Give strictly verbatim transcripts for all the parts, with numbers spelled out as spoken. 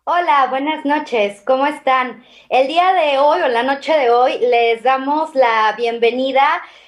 Hola, buenas noches, ¿cómo están? El día de hoy o la noche de hoy les damos la bienvenida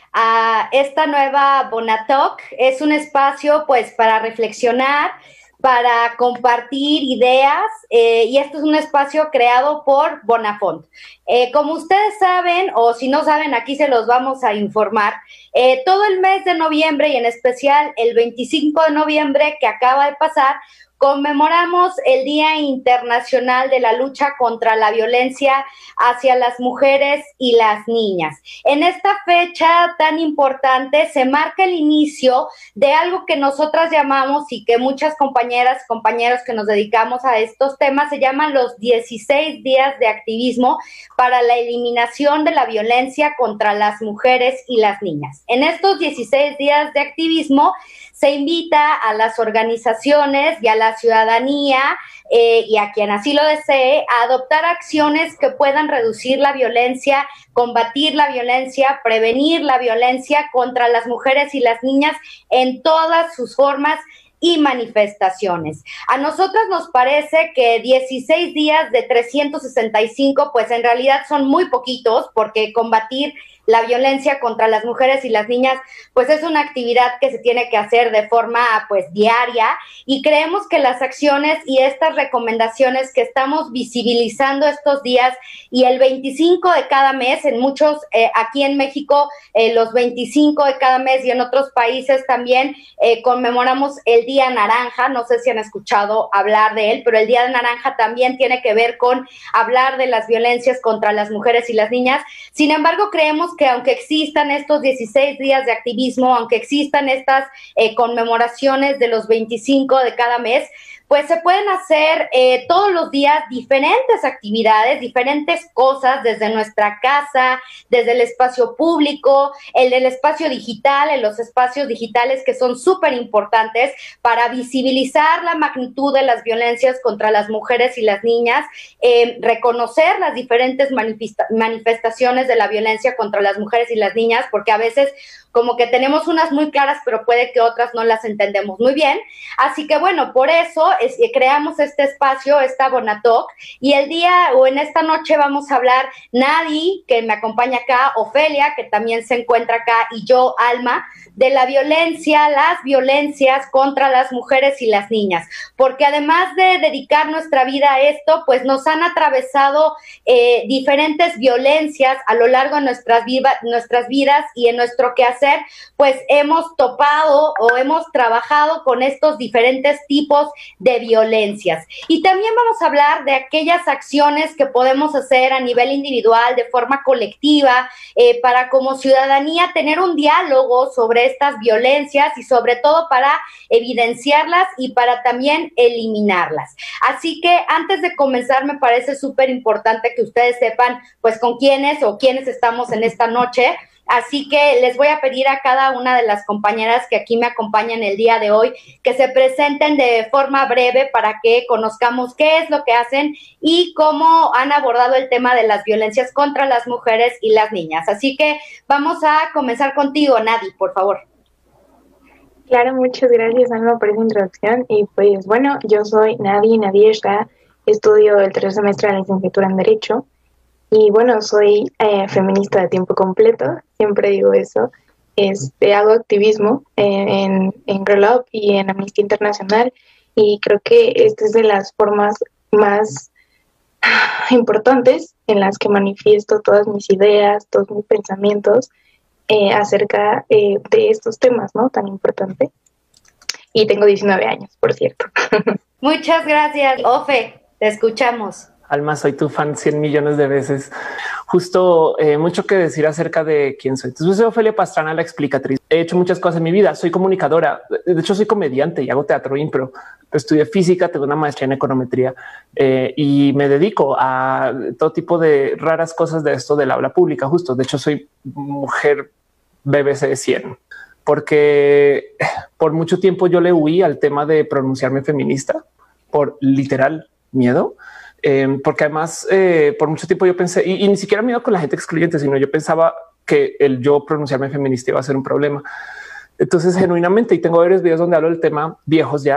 a esta nueva Bonatalk. Es un espacio pues para reflexionar, para compartir ideas eh, y este es un espacio creado por Bonafont. Eh, como ustedes saben o si no saben aquí se los vamos a informar, eh, todo el mes de noviembre y en especial el veinticinco de noviembre que acaba de pasar, conmemoramos el Día Internacional de la Lucha contra la Violencia hacia las mujeres y las niñas. En esta fecha tan importante se marca el inicio de algo que nosotras llamamos y que muchas compañeras, compañeros que nos dedicamos a estos temas se llaman los dieciséis días de activismo para la eliminación de la violencia contra las mujeres y las niñas. En estos dieciséis días de activismo se invita a las organizaciones y a la ciudadanía eh, y a quien así lo desee a adoptar acciones que puedan reducir la violencia, combatir la violencia, prevenir la violencia contra las mujeres y las niñas en todas sus formas y manifestaciones. A nosotros nos parece que dieciséis días de trescientos sesenta y cinco, pues en realidad son muy poquitos, porque combatir la violencia contra las mujeres y las niñas, pues es una actividad que se tiene que hacer de forma pues diaria y creemos que las acciones y estas recomendaciones que estamos visibilizando estos días y el veinticinco de cada mes, en muchos, eh, aquí en México, eh, los veinticinco de cada mes y en otros países también eh, conmemoramos el Día Naranja, no sé si han escuchado hablar de él, pero el Día de Naranja también tiene que ver con hablar de las violencias contra las mujeres y las niñas. Sin embargo, creemos que aunque existan estos dieciséis días de activismo, aunque existan estas eh, conmemoraciones de los veinticinco de cada mes, pues se pueden hacer eh, todos los días diferentes actividades, diferentes cosas desde nuestra casa, desde el espacio público, el del espacio digital, en los espacios digitales que son súper importantes para visibilizar la magnitud de las violencias contra las mujeres y las niñas, eh, reconocer las diferentes manifesta- manifestaciones de la violencia contra las mujeres y las niñas, porque a veces como que tenemos unas muy claras, pero puede que otras no las entendemos muy bien. Así que bueno, por eso es, creamos este espacio, esta Bonatalk, y el día o en esta noche vamos a hablar Nadie, que me acompaña acá, Ofelia, que también se encuentra acá, y yo, Alma, de la violencia, las violencias contra las mujeres y las niñas, porque además de dedicar nuestra vida a esto, pues nos han atravesado eh, diferentes violencias a lo largo de nuestras, viva, nuestras vidas y en nuestro quehacer, pues hemos topado o hemos trabajado con estos diferentes tipos de violencias. Y también vamos a hablar de aquellas acciones que podemos hacer a nivel individual, de forma colectiva, eh, para como ciudadanía tener un diálogo sobre estas violencias y sobre todo para evidenciarlas y para también eliminarlas. Así que antes de comenzar me parece súper importante que ustedes sepan pues con quiénes o quiénes estamos en esta noche. Así que les voy a pedir a cada una de las compañeras que aquí me acompañan el día de hoy que se presenten de forma breve para que conozcamos qué es lo que hacen y cómo han abordado el tema de las violencias contra las mujeres y las niñas. Así que vamos a comenzar contigo, Nadi, por favor. Claro, muchas gracias, Alma, por esa introducción. Y pues bueno, yo soy Nadi Nadiezhda, estudio el tercer semestre de la licenciatura en Derecho. Y bueno, soy eh, feminista de tiempo completo, siempre digo eso. Este, hago activismo en, en Grow Up y en Amnistía Internacional y creo que esta es de las formas más importantes en las que manifiesto todas mis ideas, todos mis pensamientos eh, acerca eh, de estos temas, ¿no? Tan importantes. Y tengo diecinueve años, por cierto. Muchas gracias, Ofe, te escuchamos. Alma, soy tu fan cien millones de veces. Justo eh, mucho que decir acerca de quién soy. Entonces, soy Ofelia Pastrana, la explicatriz. He hecho muchas cosas en mi vida. Soy comunicadora. De hecho, soy comediante y hago teatro impro. Estudié física, tengo una maestría en econometría eh, y me dedico a todo tipo de raras cosas de esto del habla pública. Justo. De hecho, soy mujer B B C cien porque por mucho tiempo yo le huí al tema de pronunciarme feminista por literal miedo. Eh, porque además eh, por mucho tiempo yo pensé y, y ni siquiera miedo con la gente excluyente, sino yo pensaba que el yo pronunciarme feminista iba a ser un problema. Entonces genuinamente, y tengo varios videos donde hablo del tema viejos ya,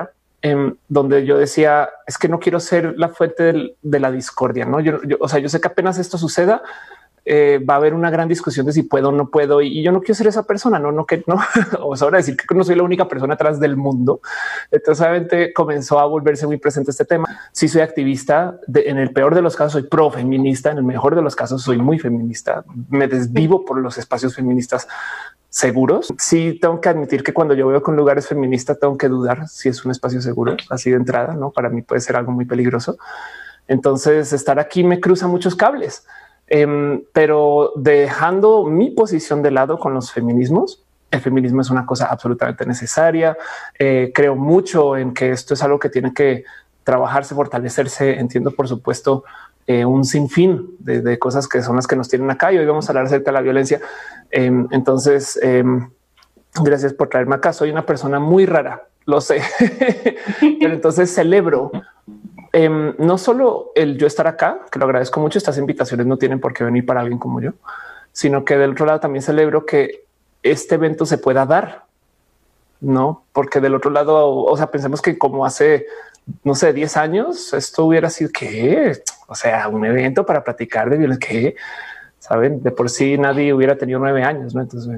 eh, donde yo decía, es que no quiero ser la fuente del, de la discordia, ¿no? Yo, yo, o sea, yo sé que apenas esto suceda, Eh, va a haber una gran discusión de si puedo o no puedo, y, y yo no quiero ser esa persona, no, no, que no, o sea, ahora decir que no soy la única persona atrás del mundo. Entonces, obviamente comenzó a volverse muy presente este tema. Sí, soy activista, de, en el peor de los casos soy pro feminista, en el mejor de los casos soy muy feminista, me desvivo por los espacios feministas seguros. Sí, tengo que admitir que cuando yo veo con lugares feministas tengo que dudar si es un espacio seguro, así de entrada, ¿no? Para mí puede ser algo muy peligroso. Entonces, estar aquí me cruza muchos cables. Um, pero dejando mi posición de lado con los feminismos, el feminismo es una cosa absolutamente necesaria. Eh, creo mucho en que esto es algo que tiene que trabajarse, fortalecerse. Entiendo, por supuesto, eh, un sinfín de, de cosas que son las que nos tienen acá, y hoy vamos a hablar acerca de la violencia. Eh, entonces, eh, gracias por traerme acá. Soy una persona muy rara, lo sé, pero entonces celebro Eh, no solo el yo estar acá, que lo agradezco mucho, estas invitaciones no tienen por qué venir para alguien como yo, sino que del otro lado también celebro que este evento se pueda dar, no porque del otro lado, o sea, pensemos que como hace, no sé, diez años, esto hubiera sido que, o sea, un evento para platicar de violencia, que saben, de por sí nadie hubiera tenido nueve años, no? Entonces,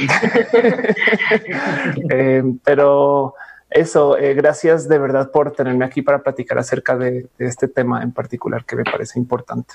eh, pero eso, eh, gracias de verdad por tenerme aquí para platicar acerca de, de este tema en particular que me parece importante.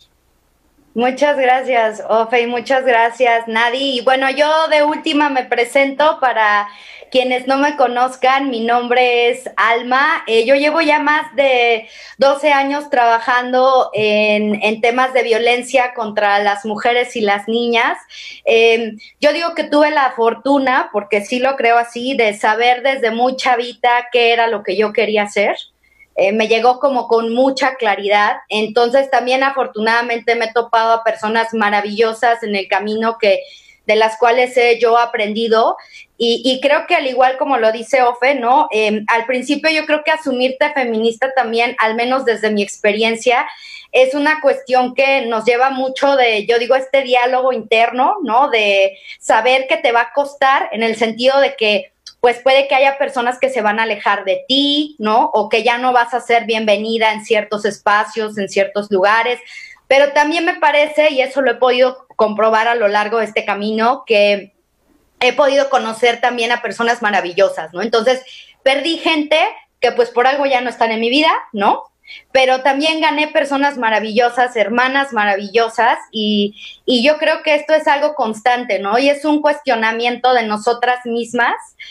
Muchas gracias, Ofe, y muchas gracias, Nadi. Y bueno, yo de última me presento para quienes no me conozcan. Mi nombre es Alma. Eh, yo llevo ya más de doce años trabajando en, en temas de violencia contra las mujeres y las niñas. Eh, yo digo que tuve la fortuna, porque sí lo creo así, de saber desde muy chavita qué era lo que yo quería hacer. Eh, me llegó como con mucha claridad. Entonces también afortunadamente me he topado a personas maravillosas en el camino que de las cuales he yo aprendido, y, y creo que al igual como lo dice Ofe, ¿no? Eh, al principio yo creo que asumirte feminista también, al menos desde mi experiencia, es una cuestión que nos lleva mucho de, yo digo, este diálogo interno, ¿no? De saber que te va a costar, en el sentido de que pues puede que haya personas que se van a alejar de ti, ¿no? O que ya no vas a ser bienvenida en ciertos espacios, en ciertos lugares. Pero también me parece, y eso lo he podido comprobar a lo largo de este camino, que he podido conocer también a personas maravillosas, ¿no? Entonces, perdí gente que pues por algo ya no están en mi vida, ¿no? Pero también gané personas maravillosas, hermanas maravillosas, y, y yo creo que esto es algo constante, ¿no? Y es un cuestionamiento de nosotras mismas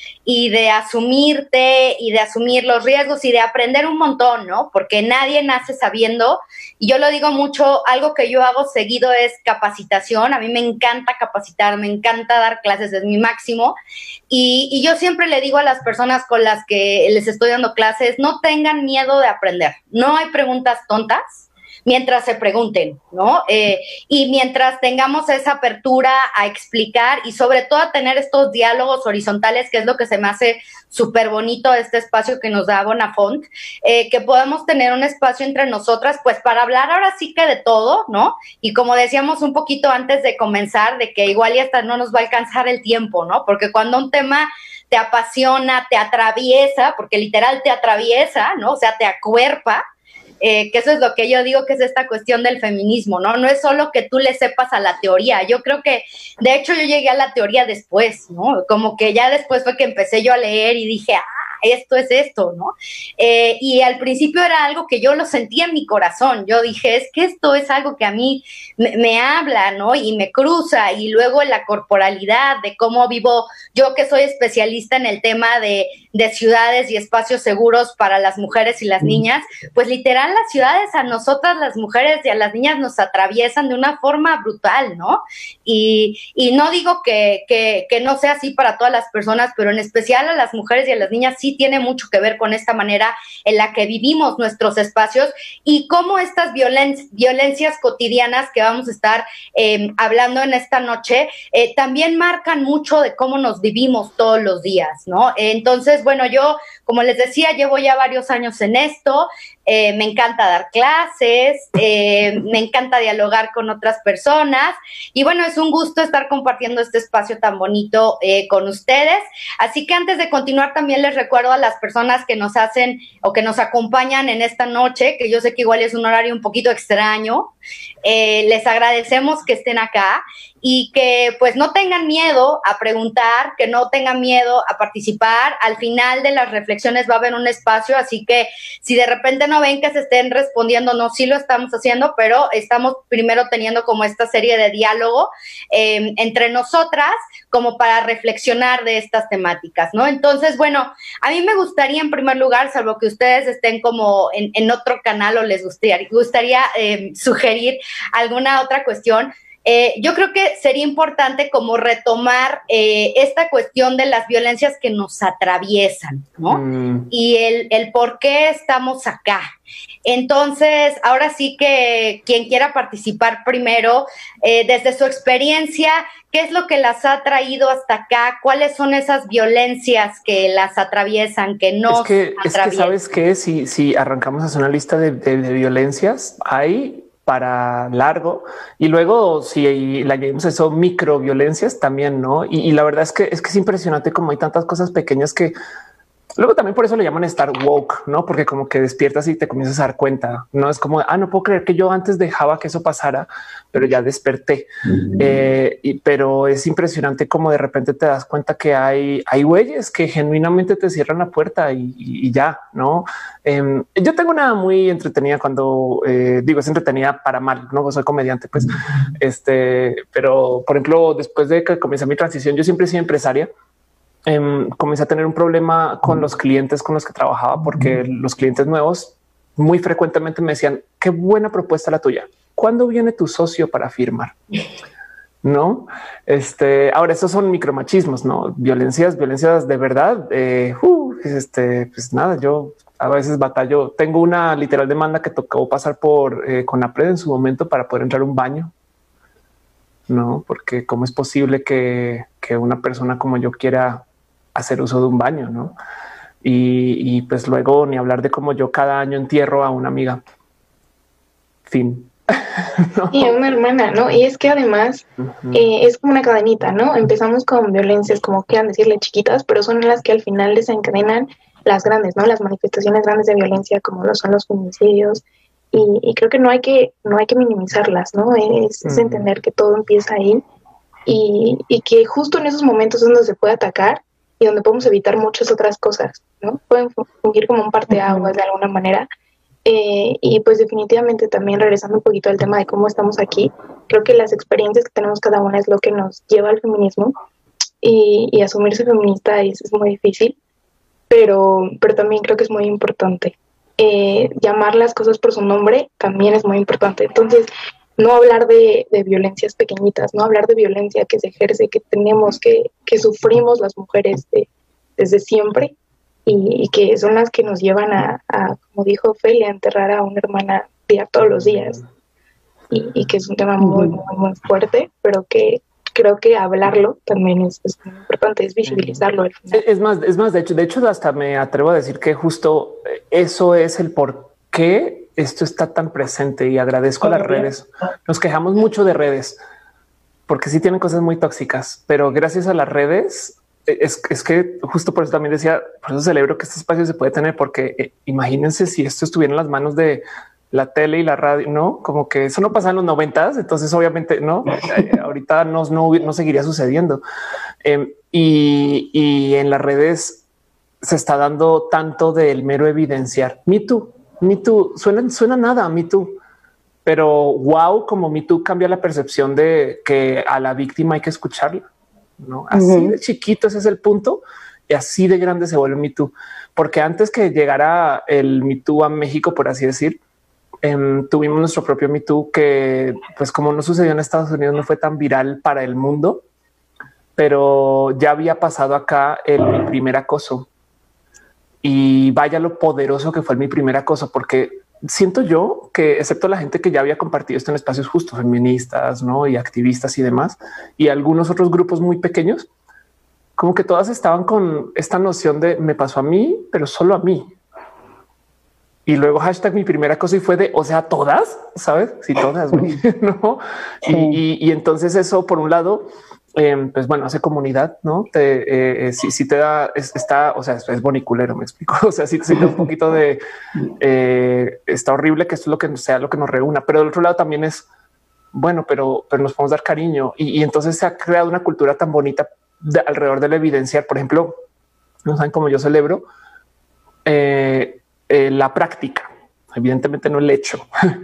y de asumirte y de asumir los riesgos y de aprender un montón, ¿no? Porque nadie nace sabiendo, y yo lo digo mucho, algo que yo hago seguido es capacitación. A mí me encanta capacitar, me encanta dar clases, es mi máximo, y, y yo siempre le digo a las personas con las que les estoy dando clases, no tengan miedo de aprender, no hay preguntas tontas mientras se pregunten, ¿no? Eh, y mientras tengamos esa apertura a explicar y sobre todo a tener estos diálogos horizontales, que es lo que se me hace súper bonito este espacio que nos da Bonafont, eh, que podamos tener un espacio entre nosotras, pues para hablar ahora sí que de todo, ¿no? Y como decíamos un poquito antes de comenzar, de que igual y hasta no nos va a alcanzar el tiempo, ¿no? Porque cuando un tema te apasiona, te atraviesa, porque literal te atraviesa, ¿no? O sea, te acuerpa, Eh, que eso es lo que yo digo que es esta cuestión del feminismo, ¿no? No es solo que tú le sepas a la teoría. Yo creo que, de hecho, yo llegué a la teoría después, ¿no? Como que ya después fue que empecé yo a leer y dije, ah, esto es esto, ¿no? Eh, y al principio era algo que yo lo sentía en mi corazón. Yo dije, es que esto es algo que a mí me, me habla, ¿no? Y me cruza. Y luego la corporalidad, de cómo vivo, yo que soy especialista en el tema de, de ciudades y espacios seguros para las mujeres y las niñas, pues literal las ciudades a nosotras, las mujeres y a las niñas, nos atraviesan de una forma brutal, ¿no? Y, y no digo que, que, que no sea así para todas las personas, pero en especial a las mujeres y a las niñas sí tiene mucho que ver con esta manera en la que vivimos nuestros espacios y cómo estas violen violencias cotidianas que vamos a estar eh, hablando en esta noche eh, también marcan mucho de cómo nos vivimos todos los días, ¿no? Entonces, bueno, yo, como les decía, llevo ya varios años en esto. eh, me encanta dar clases, eh, me encanta dialogar con otras personas y bueno, es un gusto estar compartiendo este espacio tan bonito eh, con ustedes. Así que antes de continuar también les recuerdo a las personas que nos hacen o que nos acompañan en esta noche, que yo sé que igual es un horario un poquito extraño, eh, les agradecemos que estén acá y que pues no tengan miedo a preguntar, que no tengan miedo a participar. Al final de las reflexiones va a haber un espacio, así que si de repente no ven que se estén respondiendo, no, sí lo estamos haciendo, pero estamos primero teniendo como esta serie de diálogo eh, entre nosotras como para reflexionar de estas temáticas, ¿no? Entonces, bueno, a mí me gustaría en primer lugar, salvo que ustedes estén como en, en otro canal o les gustaría, gustaría eh, sugerir alguna otra cuestión, Eh, yo creo que sería importante como retomar eh, esta cuestión de las violencias que nos atraviesan, ¿no? Mm. Y el, el por qué estamos acá. Entonces, ahora sí que quien quiera participar primero, eh, desde su experiencia, ¿qué es lo que las ha traído hasta acá? ¿Cuáles son esas violencias que las atraviesan, que nos es que, atraviesan? Es que, ¿sabes qué? Si, si arrancamos a hacer una lista de, de, de violencias, hay para largo y luego si le añadimos eso microviolencias también, ¿no? Y, y la verdad es que es que es impresionante como hay tantas cosas pequeñas que luego también por eso le llaman estar woke, ¿no? Porque como que despiertas y te comienzas a dar cuenta, no es como, ah, no puedo creer que yo antes dejaba que eso pasara, pero ya desperté. Mm-hmm. eh, y, pero es impresionante como de repente te das cuenta que hay, hay güeyes que genuinamente te cierran la puerta y, y, y ya, ¿no? Eh, yo tengo una muy entretenida cuando eh, digo es entretenida para mal, no soy comediante, pues este, pero por ejemplo, después de que comencé mi transición, yo siempre he sido empresaria. Eh, comencé a tener un problema con los clientes con los que trabajaba, porque los clientes nuevos muy frecuentemente me decían qué buena propuesta la tuya. ¿Cuándo viene tu socio para firmar? No, este, ahora estos son micromachismos, no violencias, violencias de verdad. Eh, uh, este, pues nada, yo a veces batallo. Tengo una literal demanda que tocó pasar por eh, CONAPRED en su momento para poder entrar a un baño. No, porque cómo es posible que, que una persona como yo quiera hacer uso de un baño, ¿no? Y, y pues luego ni hablar de cómo yo cada año entierro a una amiga. Fin. ¿No? Y una hermana, ¿no? Y es que además uh-huh. eh, es como una cadenita, ¿no? Empezamos con violencias, como quieran decirle, chiquitas, pero son las que al final desencadenan las grandes, ¿no? Las manifestaciones grandes de violencia, como lo son los feminicidios. Y, y creo que no hay que no hay que minimizarlas, ¿no? Es, uh-huh. es entender que todo empieza ahí y, y que justo en esos momentos es donde se puede atacar y donde podemos evitar muchas otras cosas, ¿no? Pueden fungir como un parteaguas uh-huh. de alguna manera. Eh, y pues definitivamente también regresando un poquito al tema de cómo estamos aquí, creo que las experiencias que tenemos cada una es lo que nos lleva al feminismo y, y asumirse feminista es, es muy difícil, pero, pero también creo que es muy importante. Eh, llamar las cosas por su nombre también es muy importante. Entonces, no hablar de, de violencias pequeñitas, no hablar de violencia que se ejerce, que tenemos, que, que sufrimos las mujeres de, desde siempre y, y que son las que nos llevan a, a, como dijo Ophelia, a enterrar a una hermana día, todos los días. Y, y que es un tema muy, muy, muy fuerte, pero que creo que hablarlo también es, es muy importante, es visibilizarlo al final. Es más, es más, de hecho, de hecho, hasta me atrevo a decir que justo eso es el por qué esto está tan presente y agradezco a las redes. Nos quejamos mucho de redes porque sí tienen cosas muy tóxicas, pero gracias a las redes es, es que justo por eso también decía, por eso celebro que este espacio se puede tener, porque eh, imagínense si esto estuviera en las manos de la tele y la radio, no, como que eso no pasaba en los noventas. Entonces, obviamente, no, ahorita no, no, no seguiría sucediendo. Eh, y, y en las redes se está dando tanto del mero evidenciar. Me Too, Me Too, suena, suena nada, Me Too, pero wow, como Me Too cambia la percepción de que a la víctima hay que escucharla, ¿no? Así uh-huh. de chiquito ese es el punto y así de grande se vuelve Me Too, porque antes que llegara el Me Too a México, por así decir, Um, tuvimos nuestro propio Me Too que, pues como no sucedió en Estados Unidos, no fue tan viral para el mundo, pero ya había pasado acá el mi primer acoso y vaya lo poderoso que fue el mi primer acoso, porque siento yo que excepto la gente que ya había compartido esto en espacios justos, feministas, ¿no? Y activistas y demás, y algunos otros grupos muy pequeños, como que todas estaban con esta noción de me pasó a mí, pero solo a mí. Y luego hashtag mi primera cosa y fue de, o sea, todas, ¿sabes? Sí, todas, güey, ¿no? Sí. Y, y, y entonces eso, por un lado, eh, pues bueno, hace comunidad, ¿no? Te, eh, si, si te da, es, está, o sea, es, es boniculero, me explico. O sea, si te siente un poquito de, eh, está horrible que esto es lo que sea lo que nos reúna, pero del otro lado también es, bueno, pero, pero nos podemos dar cariño. Y, y entonces se ha creado una cultura tan bonita de, alrededor de la evidenciar. Por ejemplo, no saben cómo yo celebro eh, eh, la práctica, evidentemente no el hecho,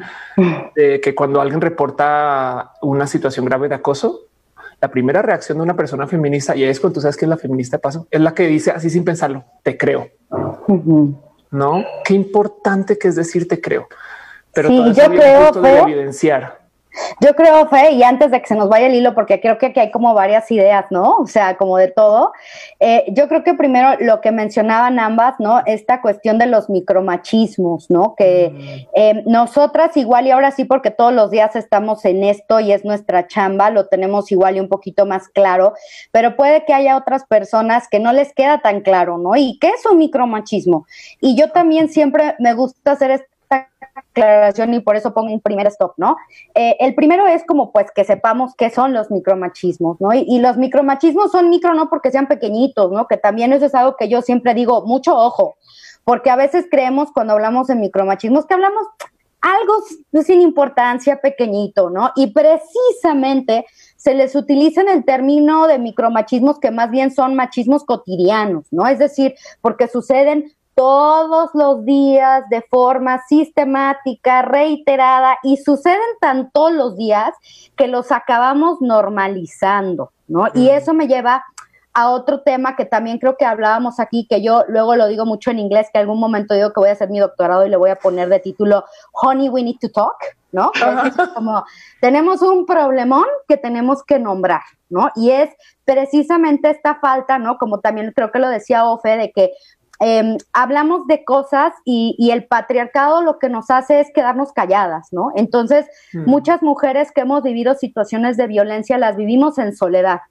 de que cuando alguien reporta una situación grave de acoso, la primera reacción de una persona feminista, y es cuando tú sabes que es la feminista de paso, es la que dice así sin pensarlo, te creo. Uh-huh. No, qué importante que es decir te creo. Pero sí, todo yo creo de evidenciar. Yo creo, Fe, y antes de que se nos vaya el hilo, porque creo que aquí hay como varias ideas, ¿no? O sea, como de todo. Eh, yo creo que primero lo que mencionaban ambas, ¿no? Esta cuestión de los micromachismos, ¿no? Que mm. eh, nosotras igual y ahora sí, porque todos los días estamos en esto y es nuestra chamba, lo tenemos igual y un poquito más claro, pero puede que haya otras personas que no les queda tan claro, ¿no? ¿Y qué es un micromachismo? Y yo también siempre me gusta hacer esto aclaración y por eso pongo un primer stop, ¿no? Eh, el primero es como pues que sepamos qué son los micromachismos, ¿no? Y, y los micromachismos son micro no porque sean pequeñitos, ¿no? Que también eso es algo que yo siempre digo, mucho ojo, porque a veces creemos cuando hablamos de micromachismos que hablamos algo sin importancia, pequeñito, ¿no? Y precisamente se les utiliza en el término de micromachismos que más bien son machismos cotidianos, ¿no? Es decir, porque suceden todos los días de forma sistemática, reiterada, y suceden tan todos los días que los acabamos normalizando, ¿no? Mm. Y eso me lleva a otro tema que también creo que hablábamos aquí, que yo luego lo digo mucho en inglés, que algún momento digo que voy a hacer mi doctorado y le voy a poner de título Honey, we need to talk, ¿no? Es como, tenemos un problemón que tenemos que nombrar, ¿no? Y es precisamente esta falta, ¿no? Como también creo que lo decía Ofe, de que Eh, hablamos de cosas y, y el patriarcado lo que nos hace es quedarnos calladas, ¿no? Entonces, mm. muchas mujeres que hemos vivido situaciones de violencia las vivimos en soledad.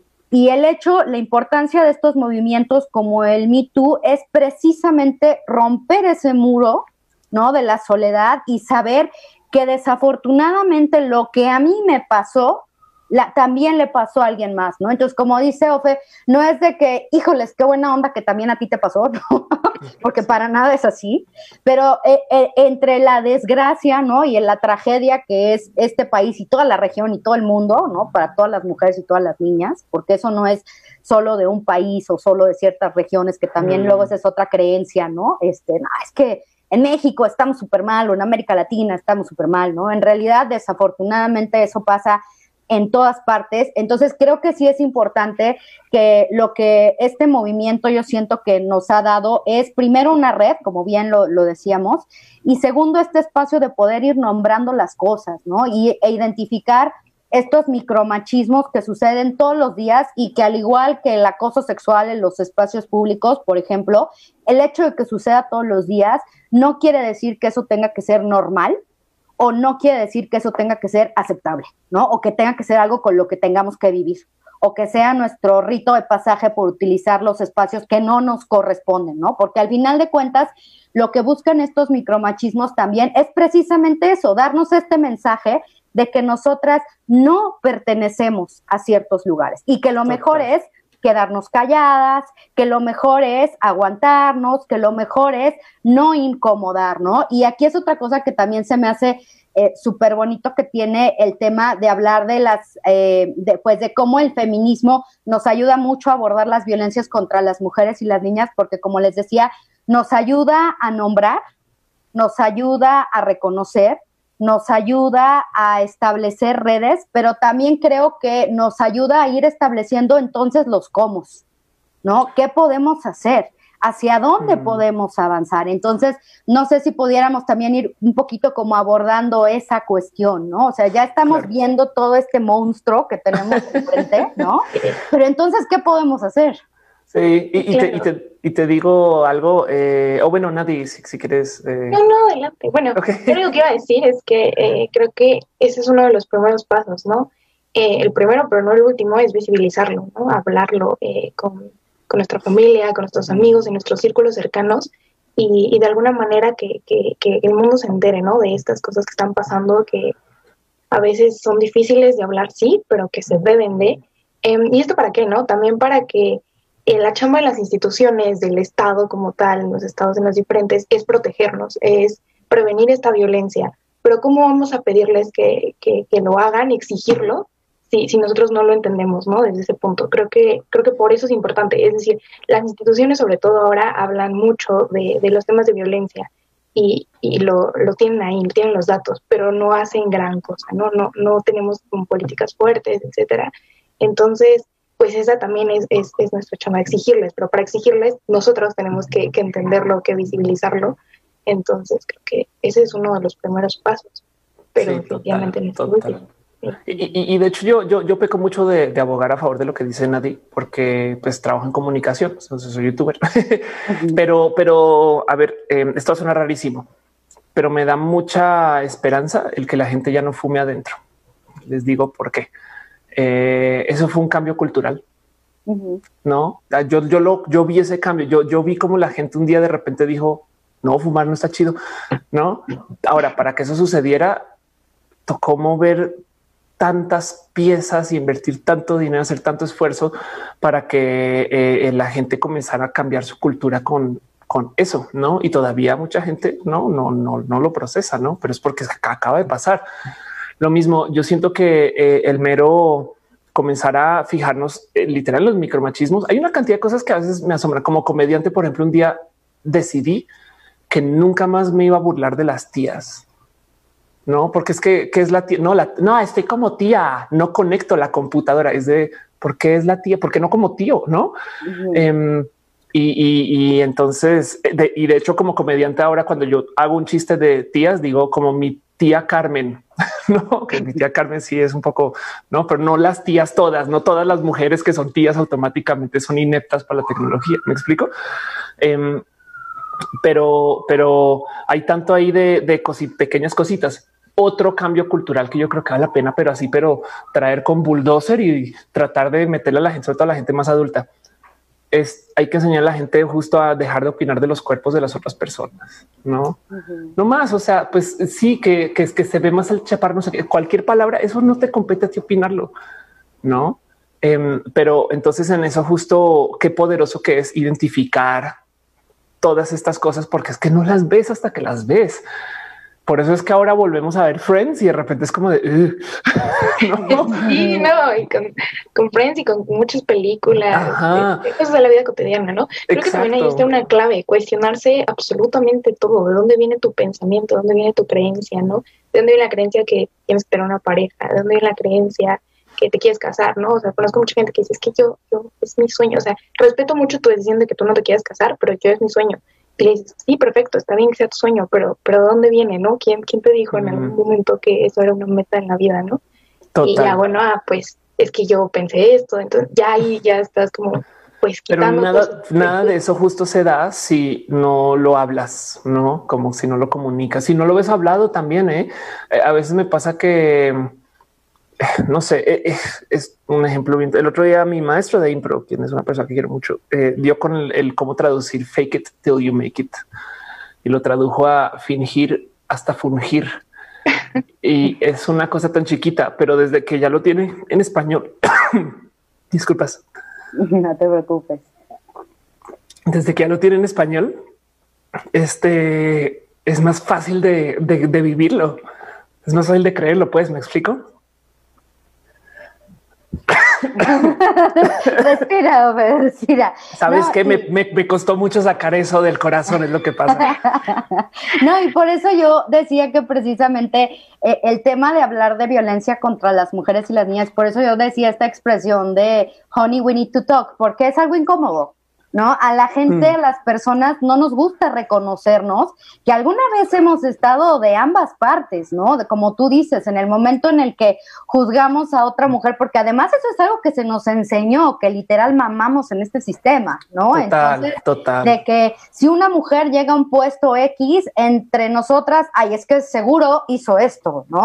Y el hecho, la importancia de estos movimientos como el Me Too es precisamente romper ese muro, ¿no? De la soledad y saber que desafortunadamente lo que a mí me pasó, La, también le pasó a alguien más, ¿no? Entonces, como dice Ofe, no es de que, híjoles, qué buena onda que también a ti te pasó, ¿no? Porque para nada es así, pero eh, eh, entre la desgracia, ¿no? Y en la tragedia que es este país y toda la región y todo el mundo, ¿no? Para todas las mujeres y todas las niñas, porque eso no es solo de un país o solo de ciertas regiones, que también mm. luego esa es otra creencia, ¿no? Este, no, es que en México estamos súper mal o en América Latina estamos súper mal, ¿no? En realidad, desafortunadamente, eso pasa en todas partes. Entonces creo que sí es importante que lo que este movimiento yo siento que nos ha dado es primero una red, como bien lo, lo decíamos, y segundo este espacio de poder ir nombrando las cosas, ¿no? Y, e identificar estos micromachismos que suceden todos los días y que al igual que el acoso sexual en los espacios públicos, por ejemplo, el hecho de que suceda todos los días no quiere decir que eso tenga que ser normal, o no quiere decir que eso tenga que ser aceptable, ¿no? O que tenga que ser algo con lo que tengamos que vivir, o que sea nuestro rito de pasaje por utilizar los espacios que no nos corresponden, ¿no? Porque al final de cuentas, lo que buscan estos micromachismos también es precisamente eso, darnos este mensaje de que nosotras no pertenecemos a ciertos lugares y que lo mejor es quedarnos calladas, que lo mejor es aguantarnos, que lo mejor es no incomodar, ¿no? Y aquí es otra cosa que también se me hace eh, súper bonito que tiene el tema de hablar de las, eh, de, pues de cómo el feminismo nos ayuda mucho a abordar las violencias contra las mujeres y las niñas, porque como les decía, nos ayuda a nombrar, nos ayuda a reconocer, nos ayuda a establecer redes, pero también creo que nos ayuda a ir estableciendo entonces los cómo, ¿no? ¿Qué podemos hacer? ¿Hacia dónde mm. podemos avanzar? Entonces, no sé si pudiéramos también ir un poquito como abordando esa cuestión, ¿no? O sea, ya estamos claro. viendo todo este monstruo que tenemos enfrente, ¿no? Pero entonces, ¿qué podemos hacer? Sí, y, y, claro. te, y, te, y te digo algo, eh, o oh, bueno, Nadie, si, si quieres. Eh... No, no, adelante. Bueno, okay. Yo lo que iba a decir es que eh, creo que ese es uno de los primeros pasos, ¿no? Eh, el primero, pero no el último, es visibilizarlo, ¿no? Hablarlo eh, con, con nuestra familia, con nuestros amigos, en nuestros círculos cercanos, y, y de alguna manera que, que, que el mundo se entere, ¿no? De estas cosas que están pasando, que a veces son difíciles de hablar, sí, pero que se deben de. Eh, ¿Y esto para qué, no? También para que eh, la chamba de las instituciones, del Estado como tal, en los estados, en los diferentes, es protegernos, es prevenir esta violencia. Pero ¿cómo vamos a pedirles que, que, que lo hagan, exigirlo, si, si nosotros no lo entendemos, ¿no? Desde ese punto. Creo que, creo que por eso es importante. Es decir, las instituciones sobre todo ahora hablan mucho de, de los temas de violencia y, y lo, lo tienen ahí, tienen los datos, pero no hacen gran cosa, ¿no? No, no tenemos como políticas fuertes, etcétera. Entonces, pues esa también es, es, es nuestra chamba, exigirles, pero para exigirles nosotros tenemos que, que entenderlo, que visibilizarlo. Entonces creo que ese es uno de los primeros pasos, pero sí, definitivamente total, total. Y, y, y de hecho yo, yo, yo peco mucho de, de abogar a favor de lo que dice Nadie, porque pues trabajo en comunicación, entonces soy youtuber, uh-huh. pero, pero a ver, eh, esto suena rarísimo, pero me da mucha esperanza el que la gente ya no fume adentro. Les digo por qué. Eh, eso fue un cambio cultural. Uh-huh. No, yo, yo lo, yo vi ese cambio. Yo, yo vi como la gente un día de repente dijo, no, fumar no está chido. No. Ahora, para que eso sucediera, tocó mover tantas piezas y invertir tanto dinero, hacer tanto esfuerzo para que eh, la gente comenzara a cambiar su cultura con, con eso, no? Y todavía mucha gente no, no, no, no lo procesa, no, pero es porque acaba de pasar. Lo mismo. Yo siento que eh, el mero comenzar a fijarnos eh, literal en los micromachismos. Hay una cantidad de cosas que a veces me asombran. Como comediante, por ejemplo, un día decidí que nunca más me iba a burlar de las tías. No, porque es que, ¿qué es la tía? No, la, no, estoy como tía, no conecto la computadora. Es de, ¿por qué es la tía? ¿Por qué no como tío? No. Uh-huh. Eh, y, y, y entonces, de, y de hecho como comediante ahora, cuando yo hago un chiste de tías, digo como mi tía Carmen, no, que mi tía Carmen sí es un poco, no, pero no las tías todas, no todas las mujeres que son tías automáticamente son ineptas para la tecnología. ¿Me explico? Eh, pero, pero hay tanto ahí de, de cosi- pequeñas cositas. Otro cambio cultural que yo creo que vale la pena, pero así, pero traer con bulldozer y tratar de meterle a la gente, sobre todo a la gente más adulta, es hay que enseñar a la gente justo a dejar de opinar de los cuerpos de las otras personas, no, uh-huh. no más. O sea, pues sí, que, que es que se ve más el chapar, no sé qué, cualquier palabra, eso no te compete a ti opinarlo, no. Eh, pero entonces en eso justo qué poderoso que es identificar todas estas cosas, porque es que no las ves hasta que las ves. Por eso es que ahora volvemos a ver Friends y de repente es como de ¿no? Sí, no, y con, con Friends y con muchas películas, cosas de la vida cotidiana, ¿no? Creo Exacto. que también ahí está una clave, cuestionarse absolutamente todo, de dónde viene tu pensamiento, de dónde viene tu creencia, ¿no? De dónde viene la creencia que tienes que tener una pareja, de dónde viene la creencia que te quieres casar, ¿no? O sea, conozco mucha gente que dice, es que yo, yo, es mi sueño, o sea, respeto mucho tu decisión de que tú no te quieras casar, pero yo es mi sueño. Y le dices, sí, perfecto, está bien que sea tu sueño, pero, pero ¿de dónde viene, no? ¿Quién, quién te dijo en algún momento que eso era una meta en la vida, no? Total. Y ya, bueno, ah, pues es que yo pensé esto, entonces ya ahí ya estás como, pues quitando. Pero nada, cosas. nada de eso justo se da si no lo hablas, ¿no? Como si no lo comunicas, si no lo ves hablado también, ¿eh? A veces me pasa que, no sé, es un ejemplo bien. El otro día mi maestro de impro, quien es una persona que quiero mucho, eh, dio con el, el cómo traducir fake it till you make it y lo tradujo a fingir hasta fungir. Y es una cosa tan chiquita, pero desde que ya lo tiene en español, disculpas. No te preocupes. Desde que ya lo tiene en español, este es más fácil de, de, de vivirlo. Es más fácil de creerlo, pues, ¿me explico? Respira, respira. Sabes no, que y... me, me, me costó mucho sacar eso del corazón, es lo que pasa. No, y por eso yo decía que precisamente eh, el tema de hablar de violencia contra las mujeres y las niñas, por eso yo decía esta expresión de honey, we need to talk, porque es algo incómodo, ¿no? A la gente, mm. a las personas no nos gusta reconocernos que alguna vez hemos estado de ambas partes, ¿no? De, como tú dices, en el momento en el que juzgamos a otra mujer, porque además eso es algo que se nos enseñó, que literal mamamos en este sistema, ¿no? Total, Entonces, total. De que si una mujer llega a un puesto X, entre nosotras, ay, es que seguro hizo esto, ¿no?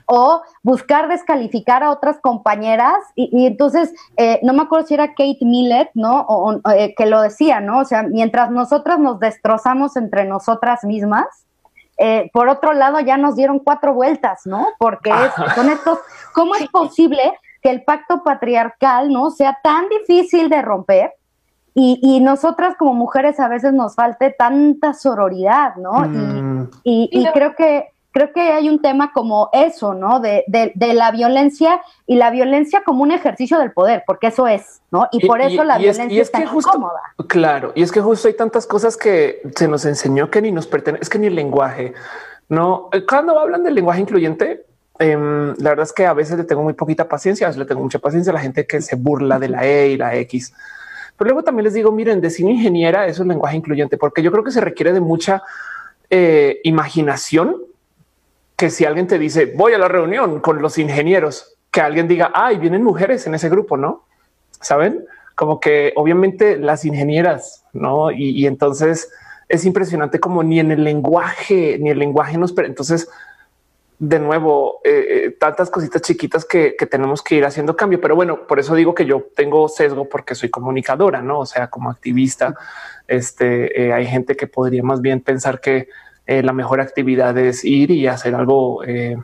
o buscar descalificar a otras compañeras, y, y entonces, eh, no me acuerdo si era Kate Millett, ¿no? O, o, eh, que lo decía, ¿no? O sea, mientras nosotras nos destrozamos entre nosotras mismas, eh, por otro lado ya nos dieron cuatro vueltas, ¿no? Porque es, son estos, ¿cómo es posible que el pacto patriarcal, ¿no?, sea tan difícil de romper? Y, y nosotras como mujeres a veces nos falte tanta sororidad, ¿no? Mm. Y, y, y creo que creo que hay un tema como eso, ¿no? De, de, de la violencia, y la violencia como un ejercicio del poder, porque eso es, ¿no? Y, y por eso y, la y violencia es, y es, es tan justo, incómoda. Claro, y es que justo hay tantas cosas que se nos enseñó que ni nos pertenece, es que ni el lenguaje, ¿no? Cuando hablan del lenguaje incluyente, eh, la verdad es que a veces le tengo muy poquita paciencia, a veces le tengo mucha paciencia a la gente que se burla de la E y la X. Pero luego también les digo, miren, decir ingeniera, eso es lenguaje incluyente, porque yo creo que se requiere de mucha eh, imaginación, que si alguien te dice, voy a la reunión con los ingenieros, que alguien diga, ay, vienen mujeres en ese grupo, ¿no? ¿Saben? Como que obviamente las ingenieras, ¿no? Y, y entonces es impresionante como ni en el lenguaje, ni el lenguaje nos... Entonces, de nuevo, eh, eh, tantas cositas chiquitas que, que tenemos que ir haciendo cambio. Pero bueno, por eso digo que yo tengo sesgo porque soy comunicadora, ¿no? O sea, como activista, este, eh, hay gente que podría más bien pensar que eh, la mejor actividad es ir y hacer algo eh,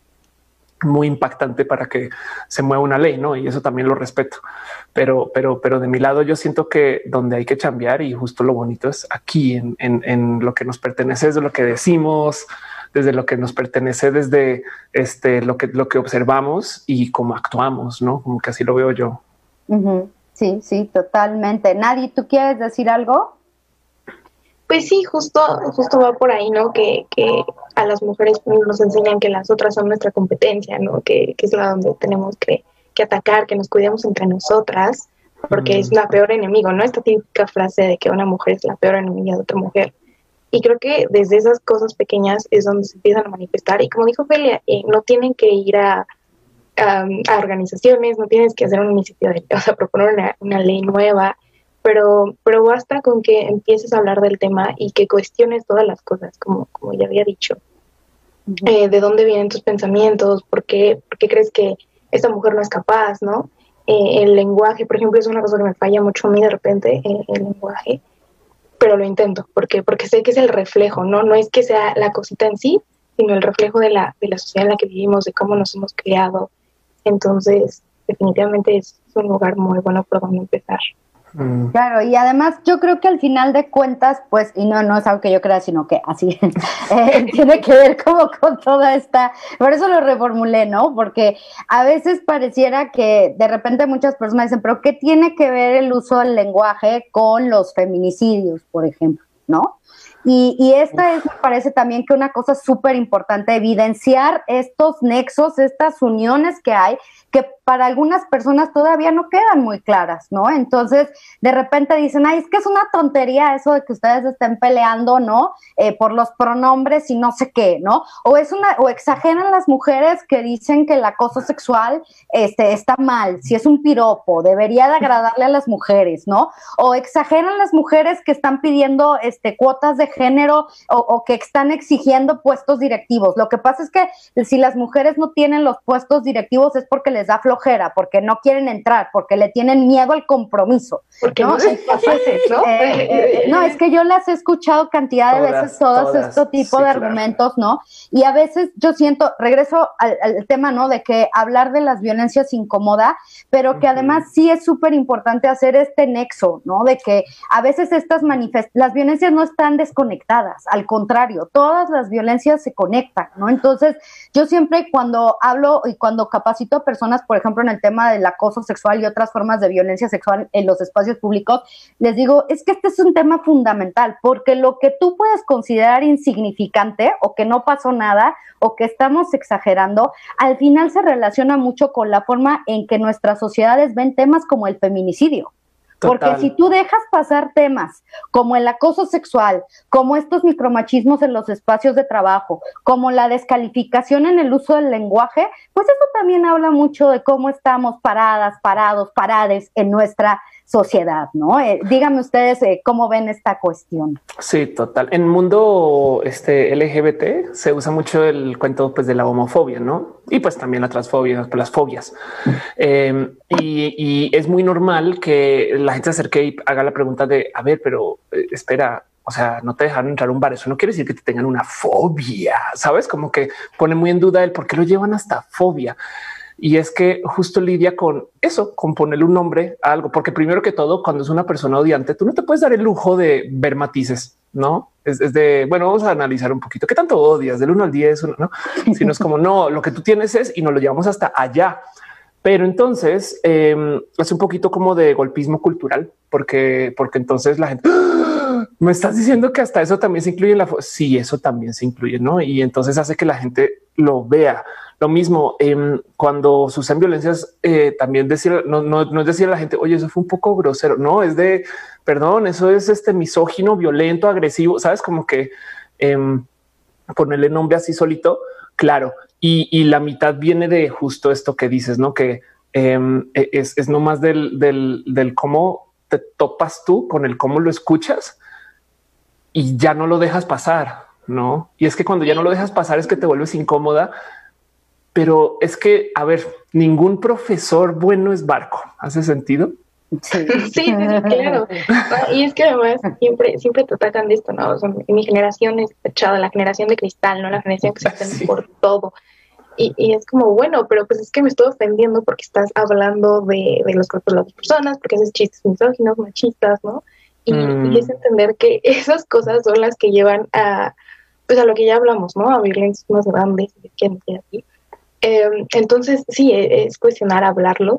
muy impactante para que se mueva una ley, ¿no? Y eso también lo respeto. Pero, pero, pero de mi lado yo siento que donde hay que cambiar, y justo lo bonito es aquí en, en, en lo que nos pertenece, es de lo que decimos, desde lo que nos pertenece, desde este, lo que, lo que observamos y cómo actuamos, ¿no? Como que así lo veo yo. Uh-huh. Sí, sí, totalmente. Nadi, ¿tú quieres decir algo? Pues sí, justo, justo va por ahí, ¿no? Que, que a las mujeres nos enseñan que las otras son nuestra competencia, ¿no? Que, que es la donde tenemos que, que atacar, que nos cuidemos entre nosotras, porque mm. es la peor enemigo, ¿no? Esta típica frase de que una mujer es la peor enemiga de otra mujer. Y creo que desde esas cosas pequeñas es donde se empiezan a manifestar. Y como dijo Felia, eh, no tienen que ir a, a, a organizaciones, no tienes que hacer una iniciativa, de, o sea, proponer una, una ley nueva, pero, pero basta con que empieces a hablar del tema y que cuestiones todas las cosas, como, como ya había dicho. Uh-huh. Eh, ¿De dónde vienen tus pensamientos? ¿Por qué, por qué crees que esta mujer no es capaz, no? Eh, el lenguaje, por ejemplo, es una cosa que me falla mucho a mí de repente, eh, el lenguaje. Pero lo intento, porque porque sé que es el reflejo, ¿no? No es que sea la cosita en sí, sino el reflejo de la, de la sociedad en la que vivimos, de cómo nos hemos criado. Entonces, definitivamente es un lugar muy bueno por donde empezar. Mm. Claro, y además yo creo que al final de cuentas, pues, y no, no es algo que yo crea, sino que así eh, tiene que ver como con toda esta, por eso lo reformulé, ¿no? Porque a veces pareciera que de repente muchas personas dicen, pero ¿qué tiene que ver el uso del lenguaje con los feminicidios, por ejemplo, ¿no? Y, y esta es, me parece también que una cosa súper importante, evidenciar estos nexos, estas uniones que hay, que para algunas personas todavía no quedan muy claras, ¿no? Entonces, de repente dicen, ay, es que es una tontería eso de que ustedes estén peleando, ¿no? Eh, por los pronombres y no sé qué, ¿no? O es una, o exageran las mujeres que dicen que el acoso sexual este, está mal, si es un piropo, debería de agradarle a las mujeres, ¿no? O exageran las mujeres que están pidiendo este, cuotas de género o, o que están exigiendo puestos directivos. Lo que pasa es que si las mujeres no tienen los puestos directivos es porque les da flojera, porque no quieren entrar, porque le tienen miedo al compromiso. Porque no, no son capaces, ¿no? Eh, eh, no, es que yo las he escuchado cantidad de todas, veces, todos todas, este tipo sí, de argumentos, claro. ¿no? Y a veces yo siento, regreso al, al tema, ¿no? De que hablar de las violencias incomoda, pero que uh-huh. además sí es súper importante hacer este nexo, ¿no? De que a veces estas manifest- las violencias no están desconectadas, al contrario, todas las violencias se conectan, ¿no? Entonces, yo siempre cuando hablo y cuando capacito a personas, por ejemplo, en el tema del acoso sexual y otras formas de violencia sexual en los espacios públicos, les digo, es que este es un tema fundamental, porque lo que tú puedes considerar insignificante o que no pasó nada o que estamos exagerando, al final se relaciona mucho con la forma en que nuestras sociedades ven temas como el feminicidio. Total. Porque si tú dejas pasar temas como el acoso sexual, como estos micromachismos en los espacios de trabajo, como la descalificación en el uso del lenguaje, pues eso también habla mucho de cómo estamos paradas, parados, parades en nuestra sociedad, ¿no? Eh, díganme ustedes eh, cómo ven esta cuestión. Sí, total. En el mundo este, L G B T se usa mucho el cuento pues, de la homofobia, ¿no? Y pues también la transfobia, las fobias. Eh, y, y es muy normal que la gente se acerque y haga la pregunta de, a ver, pero eh, espera, o sea, no te dejaron entrar a un bar. Eso no quiere decir que te tengan una fobia, ¿sabes? Como que pone muy en duda el por qué lo llevan hasta fobia. Y es que justo lidia con eso, con ponerle un nombre a algo, porque primero que todo, cuando es una persona odiante, tú no te puedes dar el lujo de ver matices, no es, es de bueno, vamos a analizar un poquito qué tanto odias del uno al diez, no, sino es como no, lo que tú tienes es y nos lo llevamos hasta allá. Pero entonces eh, es un poquito como de golpismo cultural, porque, porque entonces la gente ¡ah! Me estás diciendo que hasta eso también se incluye en la fo-. Sí, eso también se incluye, no? Y entonces hace que la gente lo vea. Lo mismo eh, cuando suceden violencias, eh, también decir, no, no, no es decir a la gente, oye, eso fue un poco grosero. No es de perdón, eso es este misógino, violento, agresivo. Sabes, como que eh, ponerle nombre así solito. Claro. Y, y la mitad viene de justo esto que dices, no? Que eh, es, es nomás del, del, del cómo te topas tú con el cómo lo escuchas y ya no lo dejas pasar, no? Y es que cuando ya no lo dejas pasar es que te vuelves incómoda. Pero es que, a ver, ningún profesor bueno es barco. ¿Hace sentido? Sí, sí, sí, claro. Y es que además siempre, siempre te tratan de esto, ¿no? O sea, mi generación es echada, la generación de cristal, ¿no? La generación que se ofende sí. por todo. Y, y es como, bueno, pero pues es que me estoy ofendiendo porque estás hablando de, de los cuerpos de las personas, porque haces chistes misóginos, machistas, ¿no? Y, mm. y es entender que esas cosas son las que llevan a, pues a lo que ya hablamos, ¿no? A violencias más grandes, que así. Eh, entonces, sí, es cuestionar, hablarlo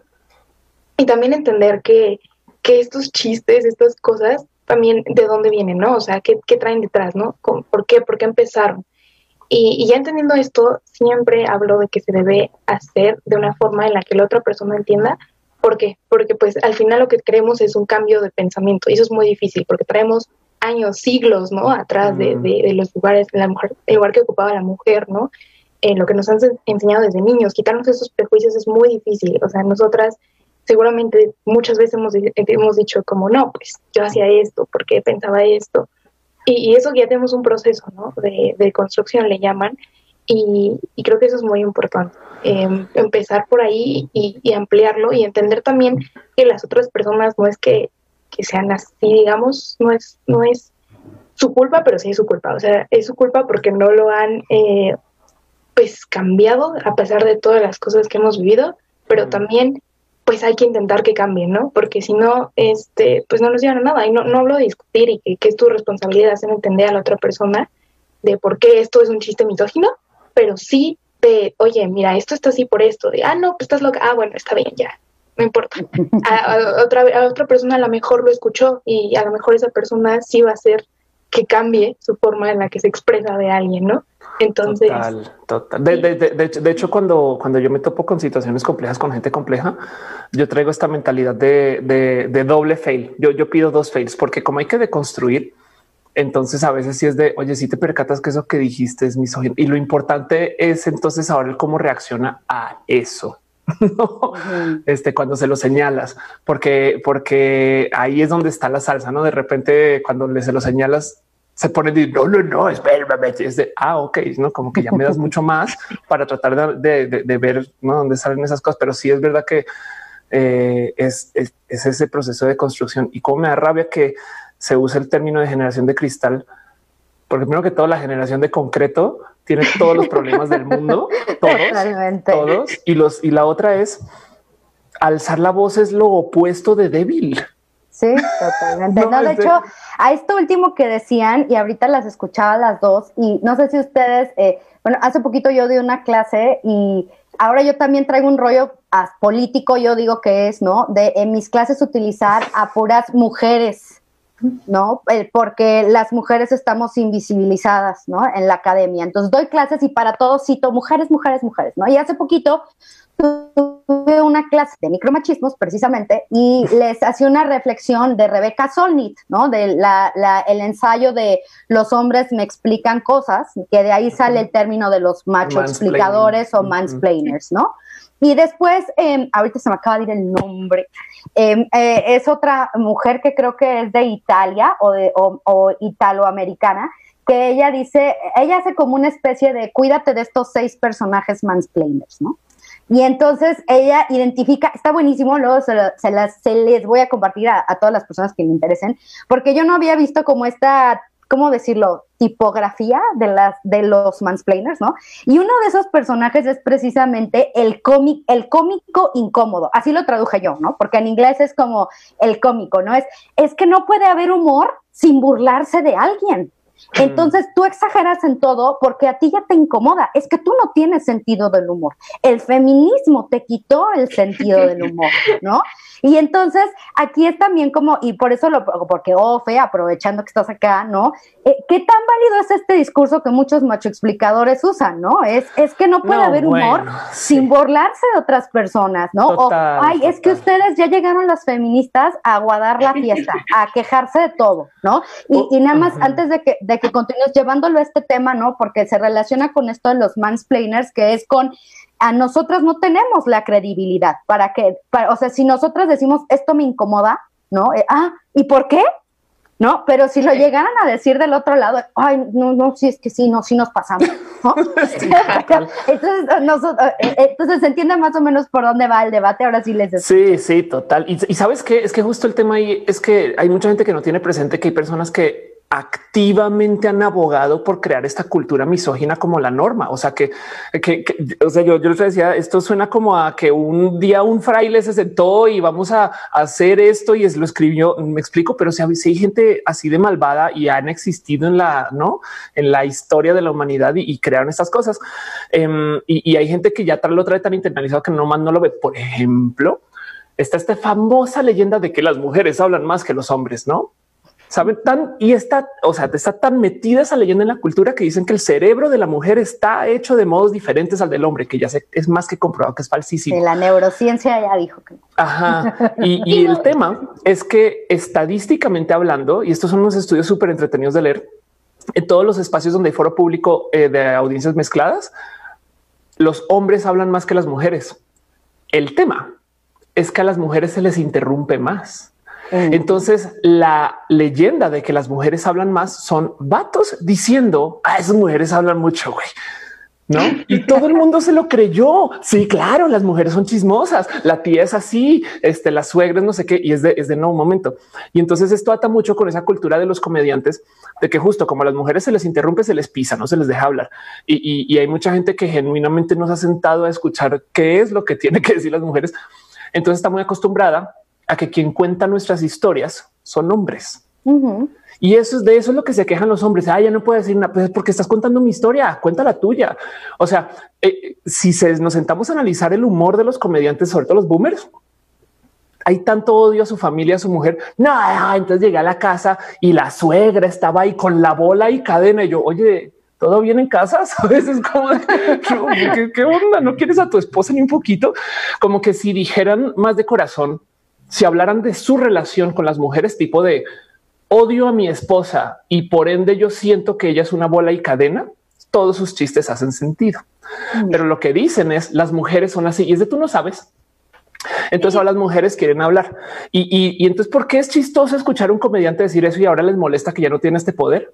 y también entender que, que estos chistes, estas cosas, también de dónde vienen, ¿no? O sea, ¿qué, qué traen detrás, ¿no? ¿Por qué? ¿Por qué empezaron? Y, y ya entendiendo esto, siempre hablo de que se debe hacer de una forma en la que la otra persona entienda. ¿Por qué? Porque pues al final lo que queremos es un cambio de pensamiento y eso es muy difícil porque traemos años, siglos, ¿no? Atrás de, de, de los lugares, de la mujer, el lugar que ocupaba la mujer, ¿no? En lo que nos han enseñado desde niños, quitarnos esos prejuicios es muy difícil. O sea, nosotras seguramente muchas veces hemos, hemos dicho como, no, pues yo hacía esto, porque pensaba esto. Y, y eso ya tenemos un proceso, ¿no? De, de construcción, le llaman. Y, y creo que eso es muy importante. Eh, empezar por ahí y, y ampliarlo y entender también que las otras personas no es que, que sean así, digamos, no es, no es su culpa, pero sí es su culpa. O sea, es su culpa porque no lo han... Eh, pues cambiado a pesar de todas las cosas que hemos vivido, pero también pues hay que intentar que cambien, ¿no? Porque si no, este, pues no nos llevan a nada. Y no, no hablo de discutir y que, que es tu responsabilidad hacer entender a la otra persona de por qué esto es un chiste misógino, pero sí de, oye, mira, esto está así por esto, de, ah, no, pues estás loca, ah, bueno, está bien, ya, no importa. A, a, otra, a otra persona a lo mejor lo escuchó y a lo mejor esa persona sí va a hacer que cambie su forma en la que se expresa de alguien, ¿no? Entonces, total, total. De, de, de, de, de hecho, cuando, cuando yo me topo con situaciones complejas, con gente compleja, yo traigo esta mentalidad de, de, de doble fail. Yo, yo pido dos fails porque como hay que deconstruir, entonces a veces sí es de, oye, si te percatas que eso que dijiste es misógino. Y lo importante es entonces ahora el cómo reacciona a eso. No, uh-huh. Este, cuando se lo señalas, porque, porque ahí es donde está la salsa, ¿no? De repente, cuando le se lo señalas, se pone de no, no, no, espérame, es de ah, ok, no, como que ya me das mucho más para tratar de, de, de ver, ¿no? Dónde salen esas cosas. Pero sí es verdad que eh, es, es, es ese proceso de construcción y cómo me da rabia que se use el término de generación de cristal, porque primero que todo, la generación de concreto tiene todos los problemas del mundo, todos, Totalmente. todos. Y los y la otra es alzar la voz es lo opuesto de débil. Sí, totalmente. No, no de, de hecho, a esto último que decían, y ahorita las escuchaba las dos, y no sé si ustedes, eh, bueno, hace poquito yo di una clase y ahora yo también traigo un rollo político, yo digo que es, ¿no? De en mis clases utilizar a puras mujeres, ¿no? Eh, porque las mujeres estamos invisibilizadas, ¿no? En la academia. Entonces doy clases y para todos cito mujeres, mujeres, mujeres, ¿no? Y hace poquito tuve una clase de micromachismos precisamente y les hacía una reflexión de Rebecca Solnit, ¿no? De la, la, el ensayo de los hombres me explican cosas, que de ahí sale el término de los macho explicadores o mansplainers, ¿no? Y después, eh, ahorita se me acaba de ir el nombre, eh, eh, es otra mujer que creo que es de Italia o, de, o, o italoamericana, que ella dice, ella hace como una especie de cuídate de estos seis personajes mansplainers, ¿no? Y entonces ella identifica, está buenísimo, luego se, lo, se, las, se les voy a compartir a, a todas las personas que me interesen, porque yo no había visto como esta, ¿cómo decirlo?, tipografía de, las, de los mansplainers, ¿no? Y uno de esos personajes es precisamente el, cómic, el cómico incómodo, así lo traduje yo, ¿no? Porque en inglés es como el cómico, ¿no? Es, es que no puede haber humor sin burlarse de alguien. Entonces tú exageras en todo porque a ti ya te incomoda, es que tú no tienes sentido del humor, el feminismo te quitó el sentido del humor, ¿no? Y entonces aquí es también como, y por eso lo, porque Ofe, aprovechando que estás acá, ¿no? Eh, ¿Qué tan válido es este discurso que muchos machoexplicadores usan, ¿no? Es, es que no puede no, haber humor bueno, sí. sin burlarse de otras personas, ¿no? Total, o, ay, total. Es que ustedes ya llegaron las feministas a aguadar la fiesta, a quejarse de todo, ¿no? Y, y nada más, uh-huh. antes de que, de que continúes llevándolo a este tema, ¿no? Porque se relaciona con esto de los mansplainers, que es con a nosotras no tenemos la credibilidad para que, para, o sea, si nosotras decimos esto me incomoda, ¿no? Eh, ah, ¿y por qué? ¿No? Pero si lo llegaran a decir del otro lado, ay, no, no, sí, es que sí, no, sí nos pasamos, ¿no? Sí, entonces, nosotros, entonces se entiende más o menos por dónde va el debate, ahora sí les escucho. Sí, sí, total. Y, y ¿sabes qué? Es que justo el tema ahí es que hay mucha gente que no tiene presente que hay personas que activamente han abogado por crear esta cultura misógina como la norma. O sea, que, que, que o sea, yo, yo les decía, esto suena como a que un día un fraile se sentó y vamos a, a hacer esto y es, lo escribió. Me explico, pero si hay, si hay gente así de malvada y han existido en la, no en la historia de la humanidad y, y crearon estas cosas. Um, y, y hay gente que ya lo trae tan internalizado que nomás no lo ve. Por ejemplo, está esta famosa leyenda de que las mujeres hablan más que los hombres, ¿no? Saben tan y está, o sea, está tan metida esa leyenda en la cultura que dicen que el cerebro de la mujer está hecho de modos diferentes al del hombre, que ya se, es más que comprobado que es falsísimo. Sí, la neurociencia ya dijo que. Ajá. Y, y el tema es que estadísticamente hablando, y estos son unos estudios súper entretenidos de leer, en todos los espacios donde hay foro público eh, de audiencias mezcladas, los hombres hablan más que las mujeres. El tema es que a las mujeres se les interrumpe más. Entonces la leyenda de que las mujeres hablan más son vatos diciendo a ah, esas mujeres hablan mucho, güey, no? Y todo el mundo se lo creyó. Sí, claro, las mujeres son chismosas. La tía es así, este, las suegras, no sé qué, y es de, es de no un momento. Y entonces esto ata mucho con esa cultura de los comediantes de que justo como a las mujeres se les interrumpe, se les pisa, no se les deja hablar. Y, y, y hay mucha gente que genuinamente nos ha sentado a escuchar qué es lo que tiene que decir las mujeres. Entonces está muy acostumbrada a que quien cuenta nuestras historias son hombres. Uh-huh. Y eso es de eso es lo que se quejan los hombres. Ah, ya no puedo decir nada, pues porque estás contando mi historia, cuenta la tuya. O sea, eh, si se, nos sentamos a analizar el humor de los comediantes, sobre todo los boomers, hay tanto odio a su familia, a su mujer. No, entonces llegué a la casa y la suegra estaba ahí con la bola y cadena. Y yo, oye, todo bien en casa, sabes? Es como ¿qué, qué, qué onda? ¿No quieres a tu esposa ni un poquito? Como que si dijeran más de corazón, si hablaran de su relación con las mujeres, tipo de odio a mi esposa y por ende yo siento que ella es una bola y cadena, todos sus chistes hacen sentido. Mm. Pero lo que dicen es las mujeres son así y es de tú no sabes. Entonces ahora las mujeres quieren hablar y, y, y entonces ¿por qué es chistoso escuchar a un comediante decir eso y ahora les molesta que ya no tiene este poder?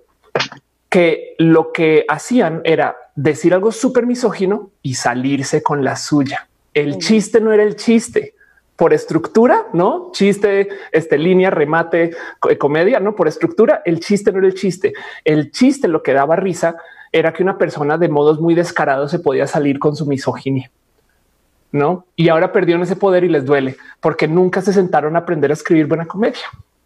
Que lo que hacían era decir algo súper misógino y salirse con la suya. El mm. chiste no era el chiste. Por estructura, no chiste, este línea, remate, comedia, no por estructura. El chiste no era el chiste. El chiste, lo que daba risa era que una persona de modos muy descarados se podía salir con su misoginia, no? Y ahora perdieron ese poder y les duele porque nunca se sentaron a aprender a escribir buena comedia.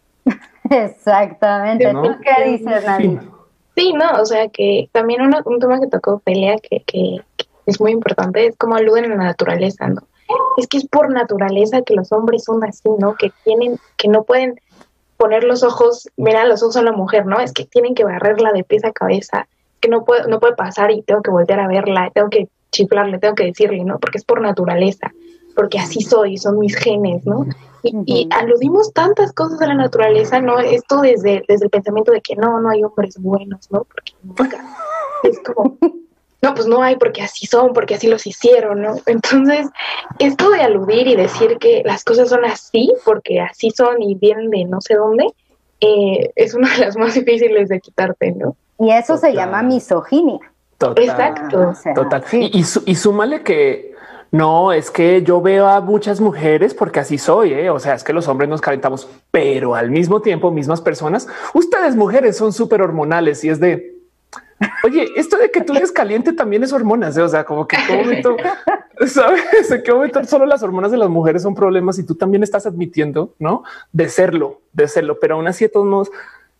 Exactamente. ¿No? ¿Tú qué dices, Nadine? Sí, no, o sea que también uno, un tema que tocó Ophelia que, que, que es muy importante es cómo aluden a la naturaleza, ¿no? Es que es por naturaleza que los hombres son así, ¿no? Que tienen, que no pueden poner los ojos, mirar los ojos a la mujer, ¿no? Es que tienen que barrerla de pies a cabeza, que no puede, no puede pasar y tengo que voltear a verla, tengo que chiflarle, tengo que decirle, ¿no? Porque es por naturaleza. porque así soy, son mis genes, ¿no? Y, uh-huh. y aludimos tantas cosas a la naturaleza, ¿no? Esto desde, desde el pensamiento de que no, no hay hombres buenos, ¿no? Porque nunca. Es como, no, pues no hay porque así son, porque así los hicieron, ¿no? Entonces, esto de aludir y decir que las cosas son así, porque así son y vienen de no sé dónde, eh, es una de las más difíciles de quitarte, ¿no? Y eso Total. se llama misoginia. Total. Exacto. O sea, Total. Sí. Y, y, su, y súmale que no, es que yo veo a muchas mujeres porque así soy, ¿eh? O sea, es que los hombres nos calentamos, pero al mismo tiempo, mismas personas, ustedes mujeres son súper hormonales y es de, oye, esto de que tú eres caliente también es hormonas, ¿eh? O sea, como que en qué momento, ¿sabes? En qué momento solo las hormonas de las mujeres son problemas y tú también estás admitiendo, ¿no? De serlo, de serlo, pero aún así de todos modos,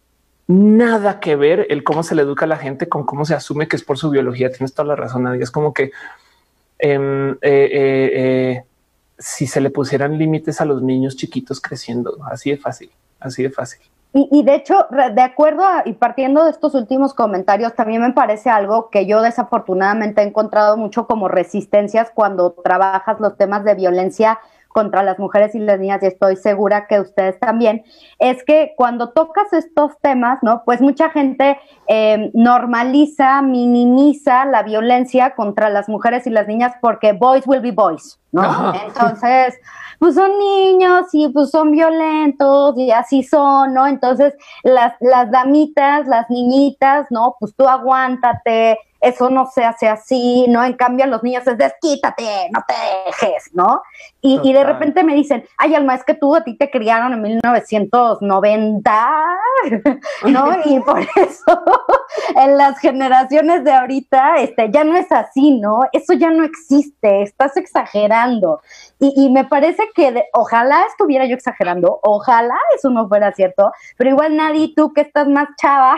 nada que ver el cómo se le educa a la gente con cómo se asume que es por su biología. Tienes toda la razón, Nadia. Es como que eh, eh, eh, eh, si se le pusieran límites a los niños chiquitos creciendo, así de fácil, así de fácil. Y, y de hecho, de acuerdo a, y partiendo de estos últimos comentarios, también me parece algo que yo desafortunadamente he encontrado mucho como resistencias cuando trabajas los temas de violencia contra las mujeres y las niñas, y estoy segura que ustedes también, es que cuando tocas estos temas, ¿no? Pues mucha gente eh, normaliza, minimiza la violencia contra las mujeres y las niñas porque boys will be boys, ¿no? Ajá. Entonces, pues son niños y pues son violentos y así son, ¿no? Entonces, las, las damitas, las niñitas, ¿no? Pues tú aguántate, eso no se hace así, ¿no? En cambio, a los niños es desquítate, no te dejes, ¿no? Y, y de repente me dicen, ay, Alma, es que tú a ti te criaron en mil novecientos noventa, ¿no? Y por eso en las generaciones de ahorita este, ya no es así, ¿no? Eso ya no existe, estás exagerando. Y, y me parece que de, ojalá estuviera yo exagerando, ojalá eso no fuera cierto, pero igual Nadie, tú que estás más chava,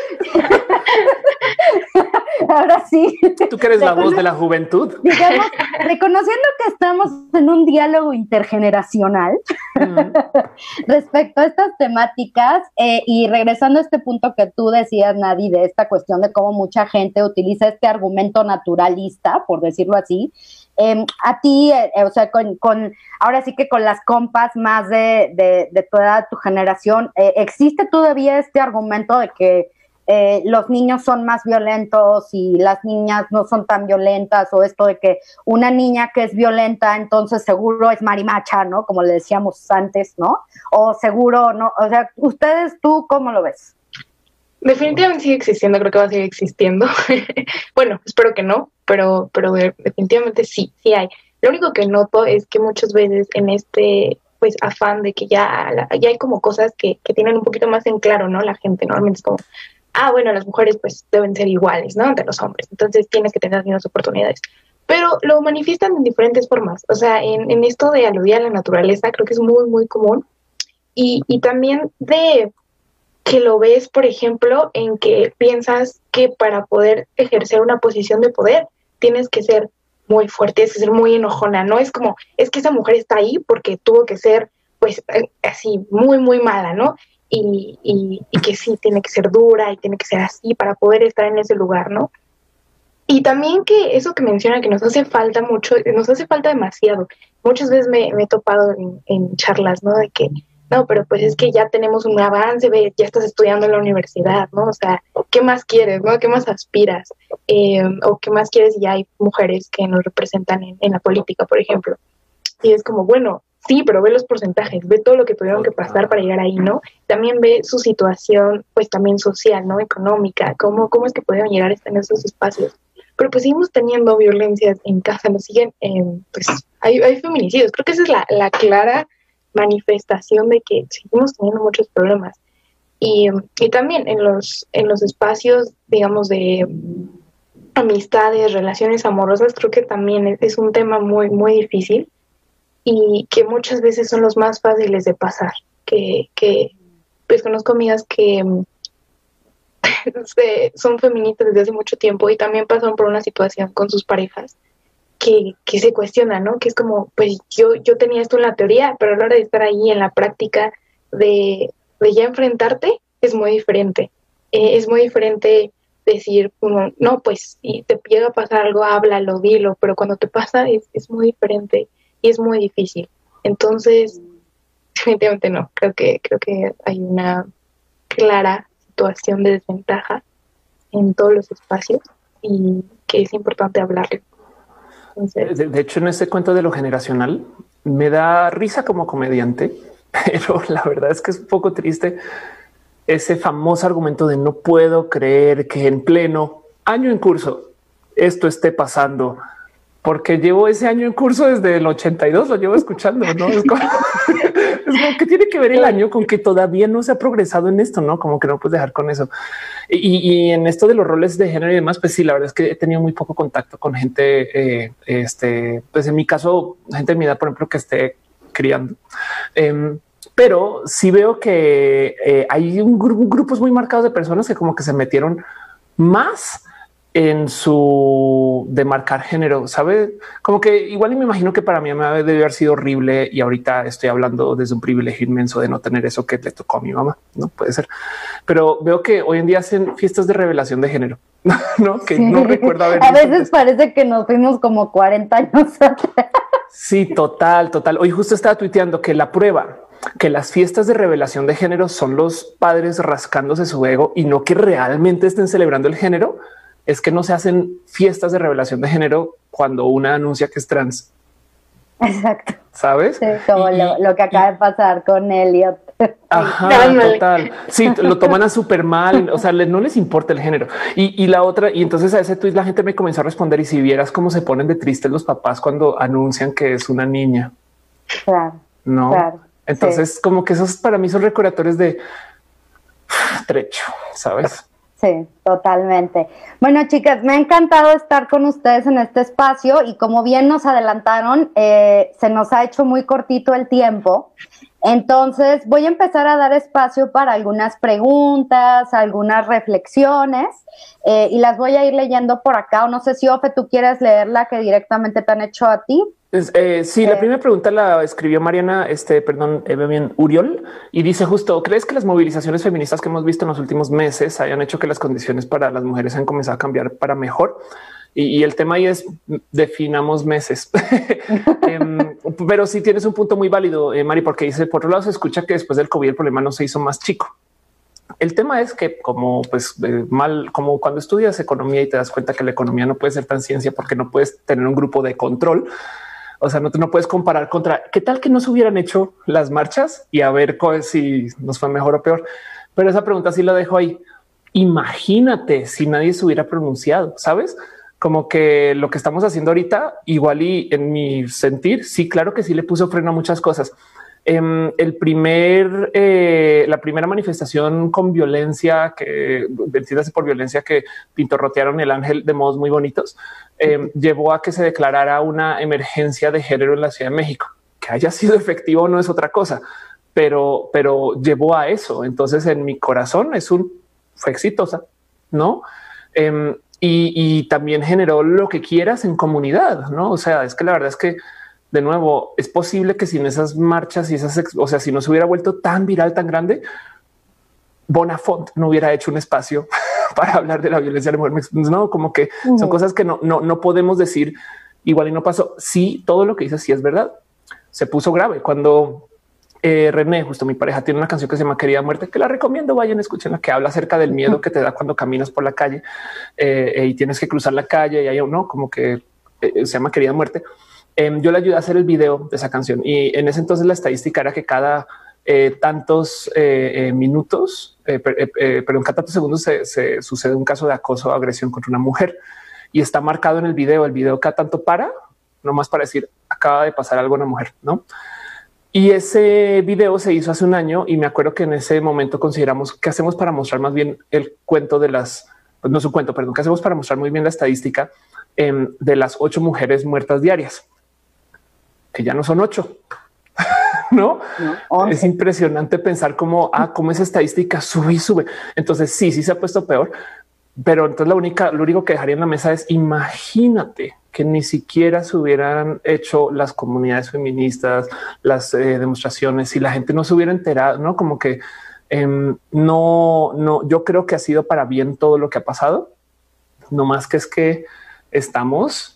ahora sí. Tú que eres la voz de la juventud. Digamos, reconociendo que estamos en un diálogo intergeneracional mm. respecto a estas temáticas eh, y regresando a este punto que tú decías, Nadie, de esta cuestión de cómo mucha gente utiliza este argumento naturalista, por decirlo así, eh, a ti, eh, o sea, con, con ahora sí que con las compas más de, de, de tu edad, tu generación, eh, ¿existe todavía este argumento de que Eh, los niños son más violentos y las niñas no son tan violentas, o esto de que una niña que es violenta entonces seguro es marimacha, ¿no? Como le decíamos antes, ¿no? O seguro, ¿no? O sea, ustedes, ¿tú cómo lo ves? Definitivamente sigue existiendo, creo que va a seguir existiendo. Bueno, espero que no, pero, pero definitivamente sí, sí hay. Lo único que noto es que muchas veces en este pues afán de que ya, ya hay como cosas que, que tienen un poquito más en claro, ¿no? La gente normalmente es como, ah, bueno, las mujeres pues deben ser iguales, ¿no? Ante los hombres, entonces tienes que tener las mismas oportunidades. Pero lo manifiestan en diferentes formas, o sea, en, en esto de aludir a la naturaleza creo que es muy, muy común. Y, y también de que lo ves, por ejemplo, en que piensas que para poder ejercer una posición de poder tienes que ser muy fuerte, tienes que ser muy enojona, ¿no? Es como, es que esa mujer está ahí porque tuvo que ser, pues, así, muy, muy mala, ¿no? Y, y, y que sí, tiene que ser dura y tiene que ser así para poder estar en ese lugar, ¿no? Y también que eso que menciona, que nos hace falta mucho, nos hace falta demasiado. Muchas veces me, me he topado en, en charlas, ¿no? De que, no, pero pues es que ya tenemos un avance, ve, ya estás estudiando en la universidad, ¿no? O sea, ¿qué más quieres, no? ¿Qué más aspiras? Eh, o ¿qué más quieres si ya hay mujeres que nos representan en, en la política, por ejemplo? Y es como, bueno, sí, pero ve los porcentajes, ve todo lo que tuvieron que pasar para llegar ahí, ¿no? También ve su situación, pues también social, ¿no? Económica, cómo, cómo es que pudieron llegar a estar en esos espacios. Pero pues seguimos teniendo violencias en casa, nos siguen, eh, pues hay, hay feminicidios. Creo que esa es la, la clara manifestación de que seguimos teniendo muchos problemas. Y, y también en los, en los espacios, digamos, de amistades, relaciones amorosas, creo que también es, es un tema muy, muy difícil. Y que muchas veces son los más fáciles de pasar, que, que pues conozco amigas que son feministas desde hace mucho tiempo y también pasaron por una situación con sus parejas que, que se cuestionan, ¿no? Que es como, pues yo, yo tenía esto en la teoría, pero a la hora de estar ahí en la práctica de, de ya enfrentarte, es muy diferente. Eh, es muy diferente decir, como, no, pues si te llega a pasar algo, háblalo, dilo, pero cuando te pasa es, es muy diferente. Y sí es muy difícil. Entonces, definitivamente no, creo que, creo que hay una clara situación de desventaja en todos los espacios y que es importante hablarlo. Entonces, de, de hecho, en este cuento de lo generacional me da risa como comediante, pero la verdad es que es un poco triste ese famoso argumento de no puedo creer que en pleno año en curso esto esté pasando, porque llevo ese año en curso desde el ochenta y dos, lo llevo escuchando, ¿no? Es como, es como que tiene que ver el año con que todavía no se ha progresado en esto, ¿no? Como que no puedes dejar con eso. Y, y en esto de los roles de género y demás, pues sí, la verdad es que he tenido muy poco contacto con gente, eh, este, pues en mi caso, gente de mi edad, por ejemplo, que esté criando. Eh, pero sí veo que eh, hay un grupo, grupos muy marcados de personas que como que se metieron más en su de marcar género, sabe, como que igual y me imagino que para mí me debe haber sido horrible y ahorita estoy hablando desde un privilegio inmenso de no tener eso que le tocó a mi mamá. No puede ser, pero veo que hoy en día hacen fiestas de revelación de género, no que sí. No recuerdo haber a veces antes. Parece que nos fuimos como cuarenta años atrás. Sí, total, total. Hoy justo estaba tuiteando que la prueba que las fiestas de revelación de género son los padres rascándose su ego y no que realmente estén celebrando el género. Es que no se hacen fiestas de revelación de género cuando una anuncia que es trans. Exacto. ¿Sabes? Sí, como y, lo, lo que acaba y, de pasar con Elliot. Ajá, total. Sí, lo toman a súper mal. O sea, no les importa el género. Y, y la otra, y entonces a ese tweet la gente me comenzó a responder. Y si vieras cómo se ponen de tristes los papás cuando anuncian que es una niña. Claro. No. Claro, entonces, sí. Como que esos para mí son recordatorios de trecho, ¿sabes? Sí, totalmente. Bueno, chicas, me ha encantado estar con ustedes en este espacio y como bien nos adelantaron, eh, se nos ha hecho muy cortito el tiempo. Entonces voy a empezar a dar espacio para algunas preguntas, algunas reflexiones eh, y las voy a ir leyendo por acá. O no sé si, Ofe, tú quieres leerla que directamente te han hecho a ti. Eh, sí, eh, la primera pregunta la escribió Mariana, este, perdón, eh, bien Uriol, y dice justo, ¿crees que las movilizaciones feministas que hemos visto en los últimos meses hayan hecho que las condiciones para las mujeres han comenzado a cambiar para mejor? Y, y el tema ahí es, definamos meses. eh, pero sí tienes un punto muy válido, eh, Mari, porque dice, por otro lado se escucha que después del COVID el problema no se hizo más chico. El tema es que como pues eh, mal, como cuando estudias economía y te das cuenta que la economía no puede ser tan ciencia porque no puedes tener un grupo de control. O sea, no, no puedes comparar contra qué tal que no se hubieran hecho las marchas y a ver si nos fue mejor o peor. Pero esa pregunta sí la dejo ahí. Imagínate si nadie se hubiera pronunciado, sabes? Como que lo que estamos haciendo ahorita, igual y en mi sentir, sí, claro que sí le puso freno a muchas cosas. Eh, el primer, eh, la primera manifestación con violencia que entiéndase por violencia que pintorrotearon el ángel de modos muy bonitos, eh, llevó a que se declarara una emergencia de género en la Ciudad de México. Que haya sido efectivo no es otra cosa, pero, pero llevó a eso. Entonces, en mi corazón es un fue exitosa, no? Eh, y, y también generó lo que quieras en comunidad, no? O sea, es que la verdad es que de nuevo, es posible que sin esas marchas y esas, o sea, si no se hubiera vuelto tan viral, tan grande, Bonafont no hubiera hecho un espacio para hablar de la violencia de la mujer. No, como que uh-huh. son cosas que no, no, no podemos decir igual y no pasó. Sí, todo lo que dice sí es verdad. Se puso grave cuando eh, René, justo mi pareja, tiene una canción que se llama Querida Muerte, que la recomiendo, vayan, escúchenla, que habla acerca del miedo que te da cuando caminas por la calle eh, y tienes que cruzar la calle y hay uno como que eh, se llama Querida Muerte. Yo le ayudé a hacer el video de esa canción y en ese entonces la estadística era que cada eh, tantos eh, eh, minutos, eh, eh, eh, perdón, cada tantos segundos se, se sucede un caso de acoso o agresión contra una mujer y está marcado en el video. El video cada tanto para, nomás para decir acaba de pasar algo a una mujer, ¿no? Y ese video se hizo hace un año y me acuerdo que en ese momento consideramos qué hacemos para mostrar más bien el cuento de las, pues no es un cuento, perdón, qué hacemos para mostrar muy bien la estadística eh, de las ocho mujeres muertas diarias. Que ya no son ocho, ¿no? no es impresionante pensar cómo, ah, cómo esa estadística sube y sube. Entonces sí, sí se ha puesto peor, pero entonces la única, lo único que dejaría en la mesa es imagínate que ni siquiera se hubieran hecho las comunidades feministas, las eh, demostraciones, si la gente no se hubiera enterado, ¿no? Como que eh, no, no, yo creo que ha sido para bien todo lo que ha pasado, no más que es que estamos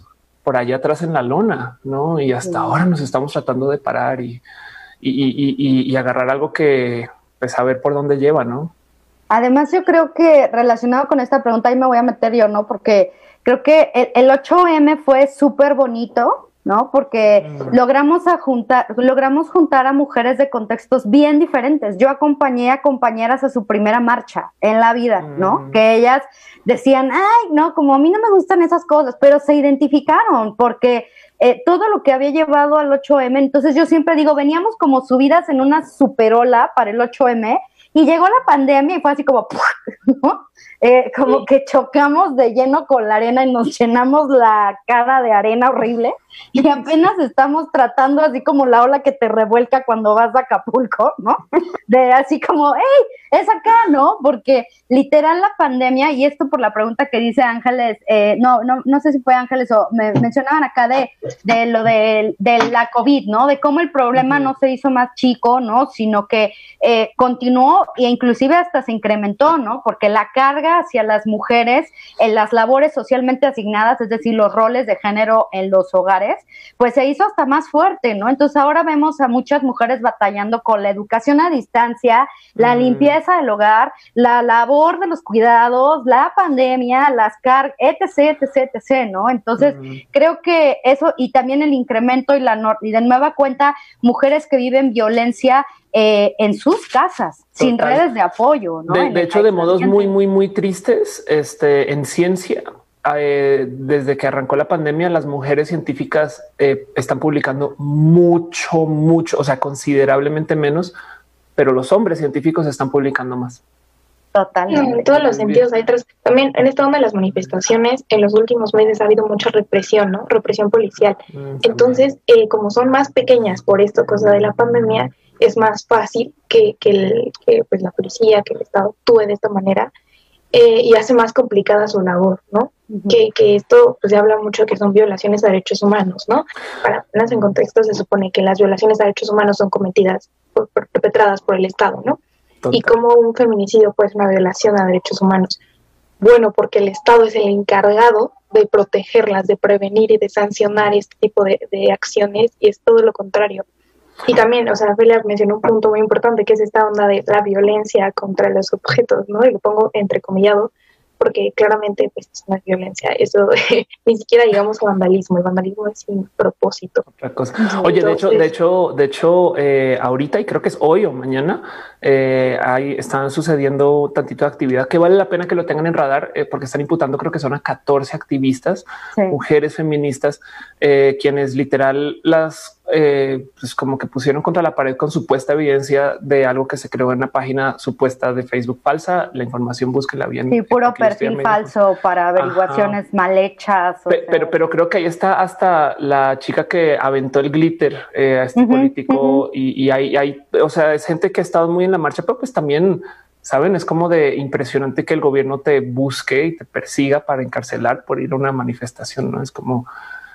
por allá atrás en la lona, ¿no? Y hasta sí. ahora nos estamos tratando de parar y, y, y, y, y agarrar algo que, pues, a ver por dónde lleva, ¿no? Además, yo creo que relacionado con esta pregunta, ahí me voy a meter yo, ¿no? Porque creo que el, el ocho eme fue súper bonito, ¿no? Porque mm. logramos, a juntar, logramos juntar a mujeres de contextos bien diferentes. Yo acompañé a compañeras a su primera marcha en la vida, ¿no? Mm. Que ellas decían, ay, no, como a mí no me gustan esas cosas, pero se identificaron porque eh, todo lo que había llevado al ocho eme, entonces yo siempre digo, veníamos como subidas en una superola para el ocho eme y llegó la pandemia y fue así como, ¿no? Eh, como sí. que chocamos de lleno con la arena y nos llenamos la cara de arena horrible y apenas estamos tratando así como la ola que te revuelca cuando vas a Acapulco, ¿no? De así como, hey, es acá, ¿no? Porque literal la pandemia, y esto por la pregunta que dice Ángeles, eh, no, no, no sé si fue Ángeles o me mencionaban acá de, de lo de, de la COVID, ¿no? De cómo el problema uh-huh. no se hizo más chico, ¿no? Sino que eh, continuó e inclusive hasta se incrementó, ¿no? Porque la carga hacia las mujeres en las labores socialmente asignadas, es decir, los roles de género en los hogares, pues se hizo hasta más fuerte, ¿no? Entonces ahora vemos a muchas mujeres batallando con la educación a distancia, la mm. limpieza del hogar, la labor de los cuidados, la pandemia, las cargas, etc, etc, etc, ¿no? Entonces mm. creo que eso, y también el incremento y, la no- y de nueva cuenta, mujeres que viven violencia Eh, en sus casas, Total. sin redes de apoyo, ¿no? De, de hecho, de modos muy, muy, muy tristes, este, en ciencia, eh, desde que arrancó la pandemia, las mujeres científicas eh, están publicando mucho, mucho, o sea, considerablemente menos, pero los hombres científicos están publicando más. Totalmente. No, en todos los sentidos hay tres. También en esta onda de las manifestaciones, en los últimos meses ha habido mucha represión, ¿no? Represión policial. Mm, Entonces, eh, como son más pequeñas por esto, cosa de la pandemia, es más fácil que, que, el, que pues, la policía, que el Estado actúe de esta manera eh, y hace más complicada su labor, ¿no? Uh-huh. Que, que esto pues, se habla mucho que son violaciones a derechos humanos, ¿no? Para ponerse en contexto, se supone que las violaciones a derechos humanos son cometidas, por, por, perpetradas por el Estado, ¿no? Total. Y como un feminicidio puede ser una violación a derechos humanos. Bueno, porque el Estado es el encargado de protegerlas, de prevenir y de sancionar este tipo de, de acciones, y es todo lo contrario. Y también, o sea, Felia mencionó un punto muy importante, que es esta onda de la violencia contra los objetos, ¿no? Y lo pongo entrecomillado, porque claramente pues es una violencia, eso ni siquiera digamos vandalismo, el vandalismo es sin propósito. Otra cosa. Oye, Entonces, de hecho, de hecho, de hecho, eh, ahorita, y creo que es hoy o mañana, eh, ahí están sucediendo tantito de actividad que vale la pena que lo tengan en radar, eh, porque están imputando, creo que son a catorce activistas, sí. mujeres feministas, eh, quienes literal las Eh, pues como que pusieron contra la pared con supuesta evidencia de algo que se creó en una página supuesta de Facebook falsa. La información búsquela bien. Sí, puro perfil falso para averiguaciones Ajá. mal hechas. O Pe- sea. pero, pero creo que ahí está hasta la chica que aventó el glitter eh, a este uh-huh, político uh-huh. y, y hay, hay, o sea, es gente que ha estado muy en la marcha, pero pues también, saben, es como de impresionante que el gobierno te busque y te persiga para encarcelar por ir a una manifestación, ¿no? Es como...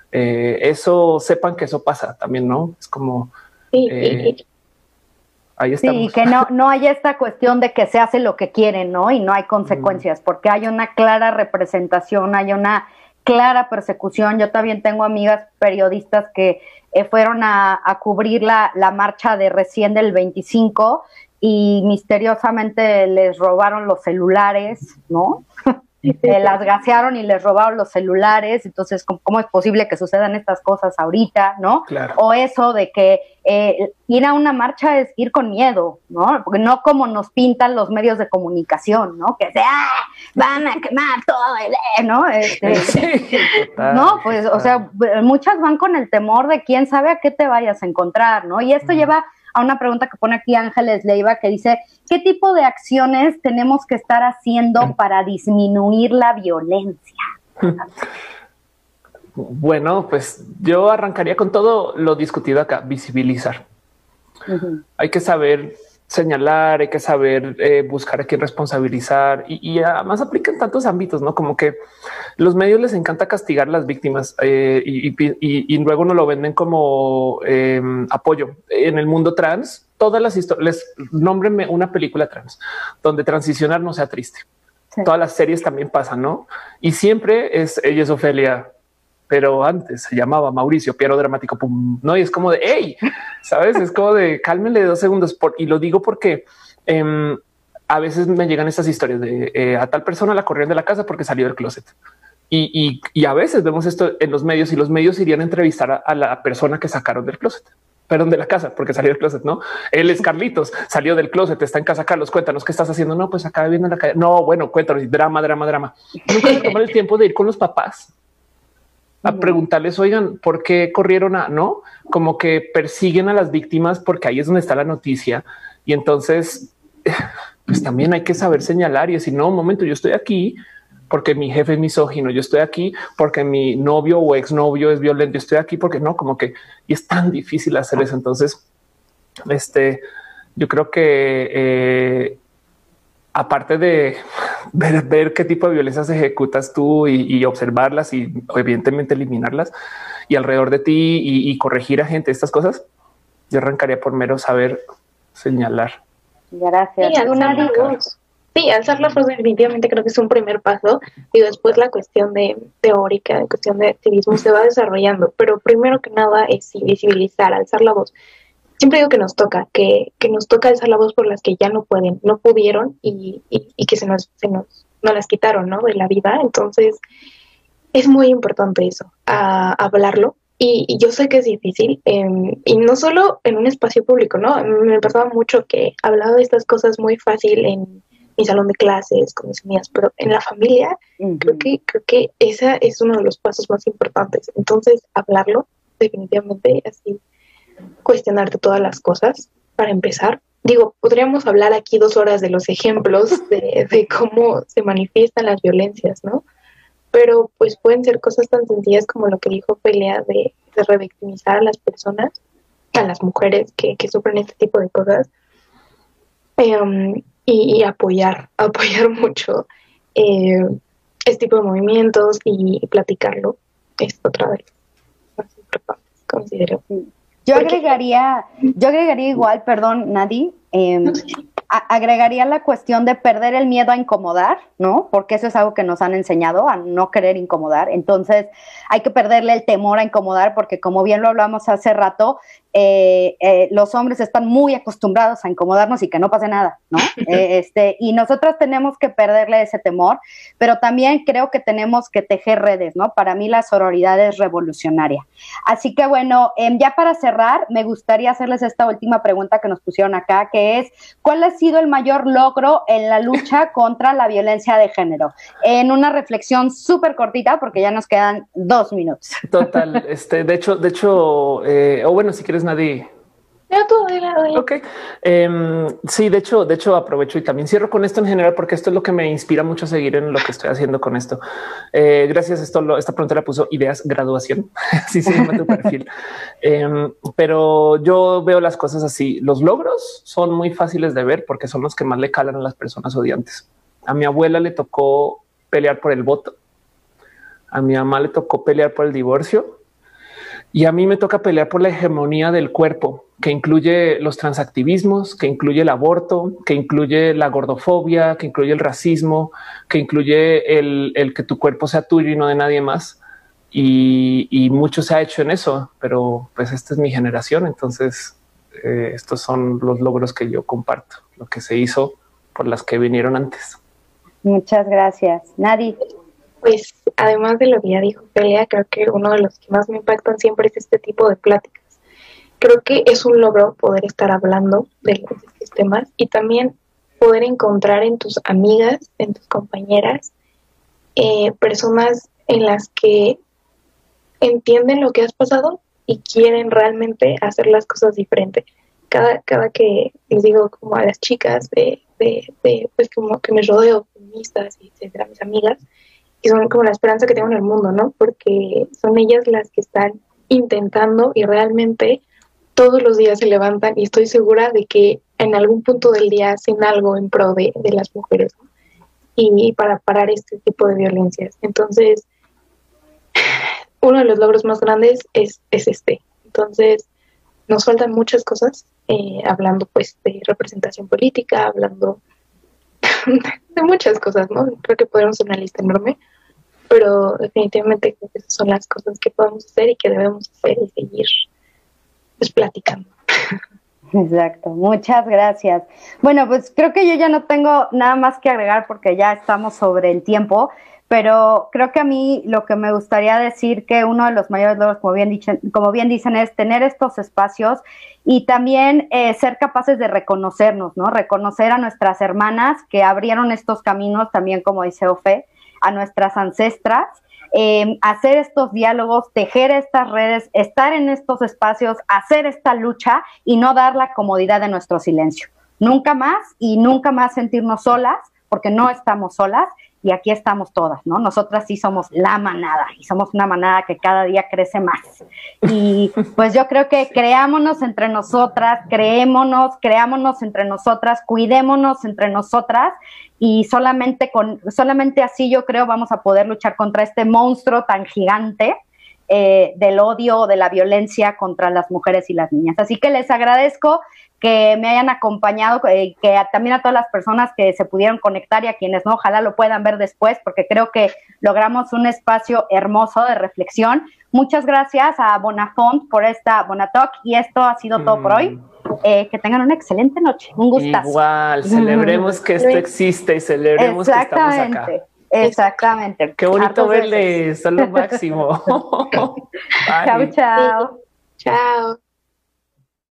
Eh, eso, sepan que eso pasa también, ¿no? Es como eh, ahí estamos. Sí, y que no, no hay esta cuestión de que se hace lo que quieren, ¿no? Y no hay consecuencias, mm. porque hay una clara representación, hay una clara persecución. Yo también tengo amigas periodistas que eh, fueron a, a cubrir la, la marcha de recién del veinticinco y misteriosamente les robaron los celulares, ¿no? Eh, las gasearon y les robaron los celulares, entonces ¿cómo, cómo es posible que sucedan estas cosas ahorita, no? Claro. O eso de que eh, ir a una marcha es ir con miedo, ¿no? Porque no como nos pintan los medios de comunicación, ¿no? Que sea, ¡ah! Van a quemar todo, el, ¿no? Este, sí, total, no, pues, total. O sea, muchas van con el temor de quién sabe a qué te vayas a encontrar, ¿no? Y esto mm. lleva a una pregunta que pone aquí Ángeles Leiva, que dice, ¿qué tipo de acciones tenemos que estar haciendo para disminuir la violencia? Bueno, pues yo arrancaría con todo lo discutido acá, visibilizar. Uh-huh. Hay que saber señalar, hay que saber eh, buscar a quién responsabilizar y, y además aplica en tantos ámbitos, ¿no? Como que los medios les encanta castigar a las víctimas eh, y, y, y, y luego no lo venden como eh, apoyo. En el mundo trans, todas las historias, nómbrenme una película trans donde transicionar no sea triste. Sí. Todas las series también pasan, ¿no? Y siempre es ella es Ofelia pero antes se llamaba Mauricio Piero Dramático, pum, no? Y es como de, hey, sabes, es como de cálmenle dos segundos. Por, y lo digo porque eh, a veces me llegan estas historias de eh, a tal persona la corrieron de la casa porque salió del closet. Y, y, y a veces vemos esto en los medios y los medios irían a entrevistar a, a la persona que sacaron del closet. Perdón, de la casa, porque salió del closet, ¿no? Él es Carlitos, salió del closet, está en casa. Carlos, cuéntanos qué estás haciendo. No, pues acá viviendo en la calle. No, bueno, cuéntanos, drama, drama, drama. Nunca se toman el tiempo de ir con los papás a preguntarles, oigan, ¿por qué corrieron a no? Como que persiguen a las víctimas porque ahí es donde está la noticia. Y entonces, pues también hay que saber señalar y decir, no, un momento, yo estoy aquí porque mi jefe es misógino, yo estoy aquí porque mi novio o exnovio es violento, yo estoy aquí porque no, como que y es tan difícil hacer eso. Entonces, este, yo creo que eh, aparte de ver, ver qué tipo de violencias ejecutas tú y, y observarlas y evidentemente eliminarlas y alrededor de ti y, y corregir a gente estas cosas, yo arrancaría por mero saber señalar. Gracias. Sí, alzar la voz. Sí, alzar la voz definitivamente creo que es un primer paso y después la cuestión de teórica, la cuestión de activismo se va desarrollando, pero primero que nada es visibilizar, alzar la voz. Siempre digo que nos toca, que, que nos toca alzar la voz por las que ya no pueden, no pudieron y, y, y que se nos, se nos, nos las quitaron, ¿no? De la vida. Entonces, es muy importante eso, a, hablarlo. Y, y yo sé que es difícil, eh, y no solo en un espacio público, ¿no? Me pasaba mucho que hablaba de estas cosas muy fácil en mi salón de clases, con mis amigas, pero en la familia, uh-huh. creo que creo que ese es uno de los pasos más importantes. Entonces, hablarlo, definitivamente, así, cuestionarte todas las cosas, para empezar. Digo, podríamos hablar aquí dos horas de los ejemplos de, de cómo se manifiestan las violencias, ¿no? Pero, pues, pueden ser cosas tan sencillas como lo que dijo Pelea de, de revictimizar a las personas, a las mujeres que, que sufren este tipo de cosas. Um, Y, y apoyar, apoyar mucho eh, este tipo de movimientos y, y platicarlo es otra vez más importante, considero. Yo Porque, agregaría, yo agregaría igual, perdón, Nadi, eh, no sé. a, agregaría la cuestión de perder el miedo a incomodar, ¿no? Porque eso es algo que nos han enseñado, a no querer incomodar. Entonces, hay que perderle el temor a incomodar, porque como bien lo hablamos hace rato, Eh, eh, los hombres están muy acostumbrados a incomodarnos y que no pase nada, ¿no? eh, este, y nosotras tenemos que perderle ese temor, pero también creo que tenemos que tejer redes, ¿no? Para mí la sororidad es revolucionaria. Así que bueno, eh, ya para cerrar, me gustaría hacerles esta última pregunta que nos pusieron acá, que es, ¿cuál ha sido el mayor logro en la lucha contra la violencia de género? En una reflexión súper cortita, porque ya nos quedan dos minutos. Total, este, de hecho, de hecho, eh, o bueno, si quieres Nadie. Ok. Um, sí, de hecho, de hecho aprovecho y también cierro con esto en general, porque esto es lo que me inspira mucho a seguir en lo que estoy haciendo con esto. Eh, gracias. Esto, lo, esta pregunta la puso Ideas Graduación. Así se llama tu perfil. Um, pero yo veo las cosas así. Los logros son muy fáciles de ver porque son los que más le calan a las personas odiantes. A mi abuela le tocó pelear por el voto. A mi mamá le tocó pelear por el divorcio. Y a mí me toca pelear por la hegemonía del cuerpo, que incluye los transactivismos, que incluye el aborto, que incluye la gordofobia, que incluye el racismo, que incluye el, el que tu cuerpo sea tuyo y no de nadie más. Y, y mucho se ha hecho en eso, pero pues esta es mi generación. Entonces eh, estos son los logros que yo comparto, lo que se hizo por las que vinieron antes. Muchas gracias. Nadi. Pues además de lo que ya dijo Pelea, creo que uno de los que más me impactan siempre es este tipo de pláticas. Creo que es un logro poder estar hablando de estos temas y también poder encontrar en tus amigas, en tus compañeras, eh, personas en las que entienden lo que has pasado y quieren realmente hacer las cosas diferente. Cada, cada que les digo como a las chicas de, de, de pues como que me rodeo, feministas y etcétera, mis amigas, y son como la esperanza que tengo en el mundo, ¿no? Porque son ellas las que están intentando y realmente todos los días se levantan y estoy segura de que en algún punto del día hacen algo en pro de, de las mujeres, ¿no? y, y para parar este tipo de violencias. Entonces, uno de los logros más grandes es, es este. Entonces, nos faltan muchas cosas, eh, hablando pues de representación política, hablando de muchas cosas, ¿no? Creo que podemos hacer una lista enorme, pero definitivamente creo que esas son las cosas que podemos hacer y que debemos hacer y seguir pues platicando. Exacto, muchas gracias. Bueno, pues creo que yo ya no tengo nada más que agregar porque ya estamos sobre el tiempo, pero creo que a mí lo que me gustaría decir que uno de los mayores logros, como bien dicen, como bien dicen, es tener estos espacios y también eh, ser capaces de reconocernos, ¿no? Reconocer a nuestras hermanas que abrieron estos caminos, también como dice Ofe, a nuestras ancestras. Eh, hacer estos diálogos, tejer estas redes, estar en estos espacios, hacer esta lucha y no dar la comodidad de nuestro silencio. Nunca más y nunca más sentirnos solas, porque no estamos solas y aquí estamos todas, ¿no? Nosotras sí somos la manada y somos una manada que cada día crece más. Y pues yo creo que creámonos entre nosotras, creémonos, creámonos entre nosotras, cuidémonos entre nosotras y solamente, con, solamente así yo creo vamos a poder luchar contra este monstruo tan gigante eh, del odio, de la violencia contra las mujeres y las niñas. Así que les agradezco que me hayan acompañado, eh, que a, también a todas las personas que se pudieron conectar y a quienes no, ojalá lo puedan ver después, porque creo que logramos un espacio hermoso de reflexión. Muchas gracias a Bonafont por esta Bonatalk y esto ha sido todo mm. por hoy. Eh, que tengan una excelente noche, un gustazo. Igual, celebremos que esto existe y celebremos que estamos acá. Exactamente. Qué bonito verles, son lo máximo. Chao, chao. Chao.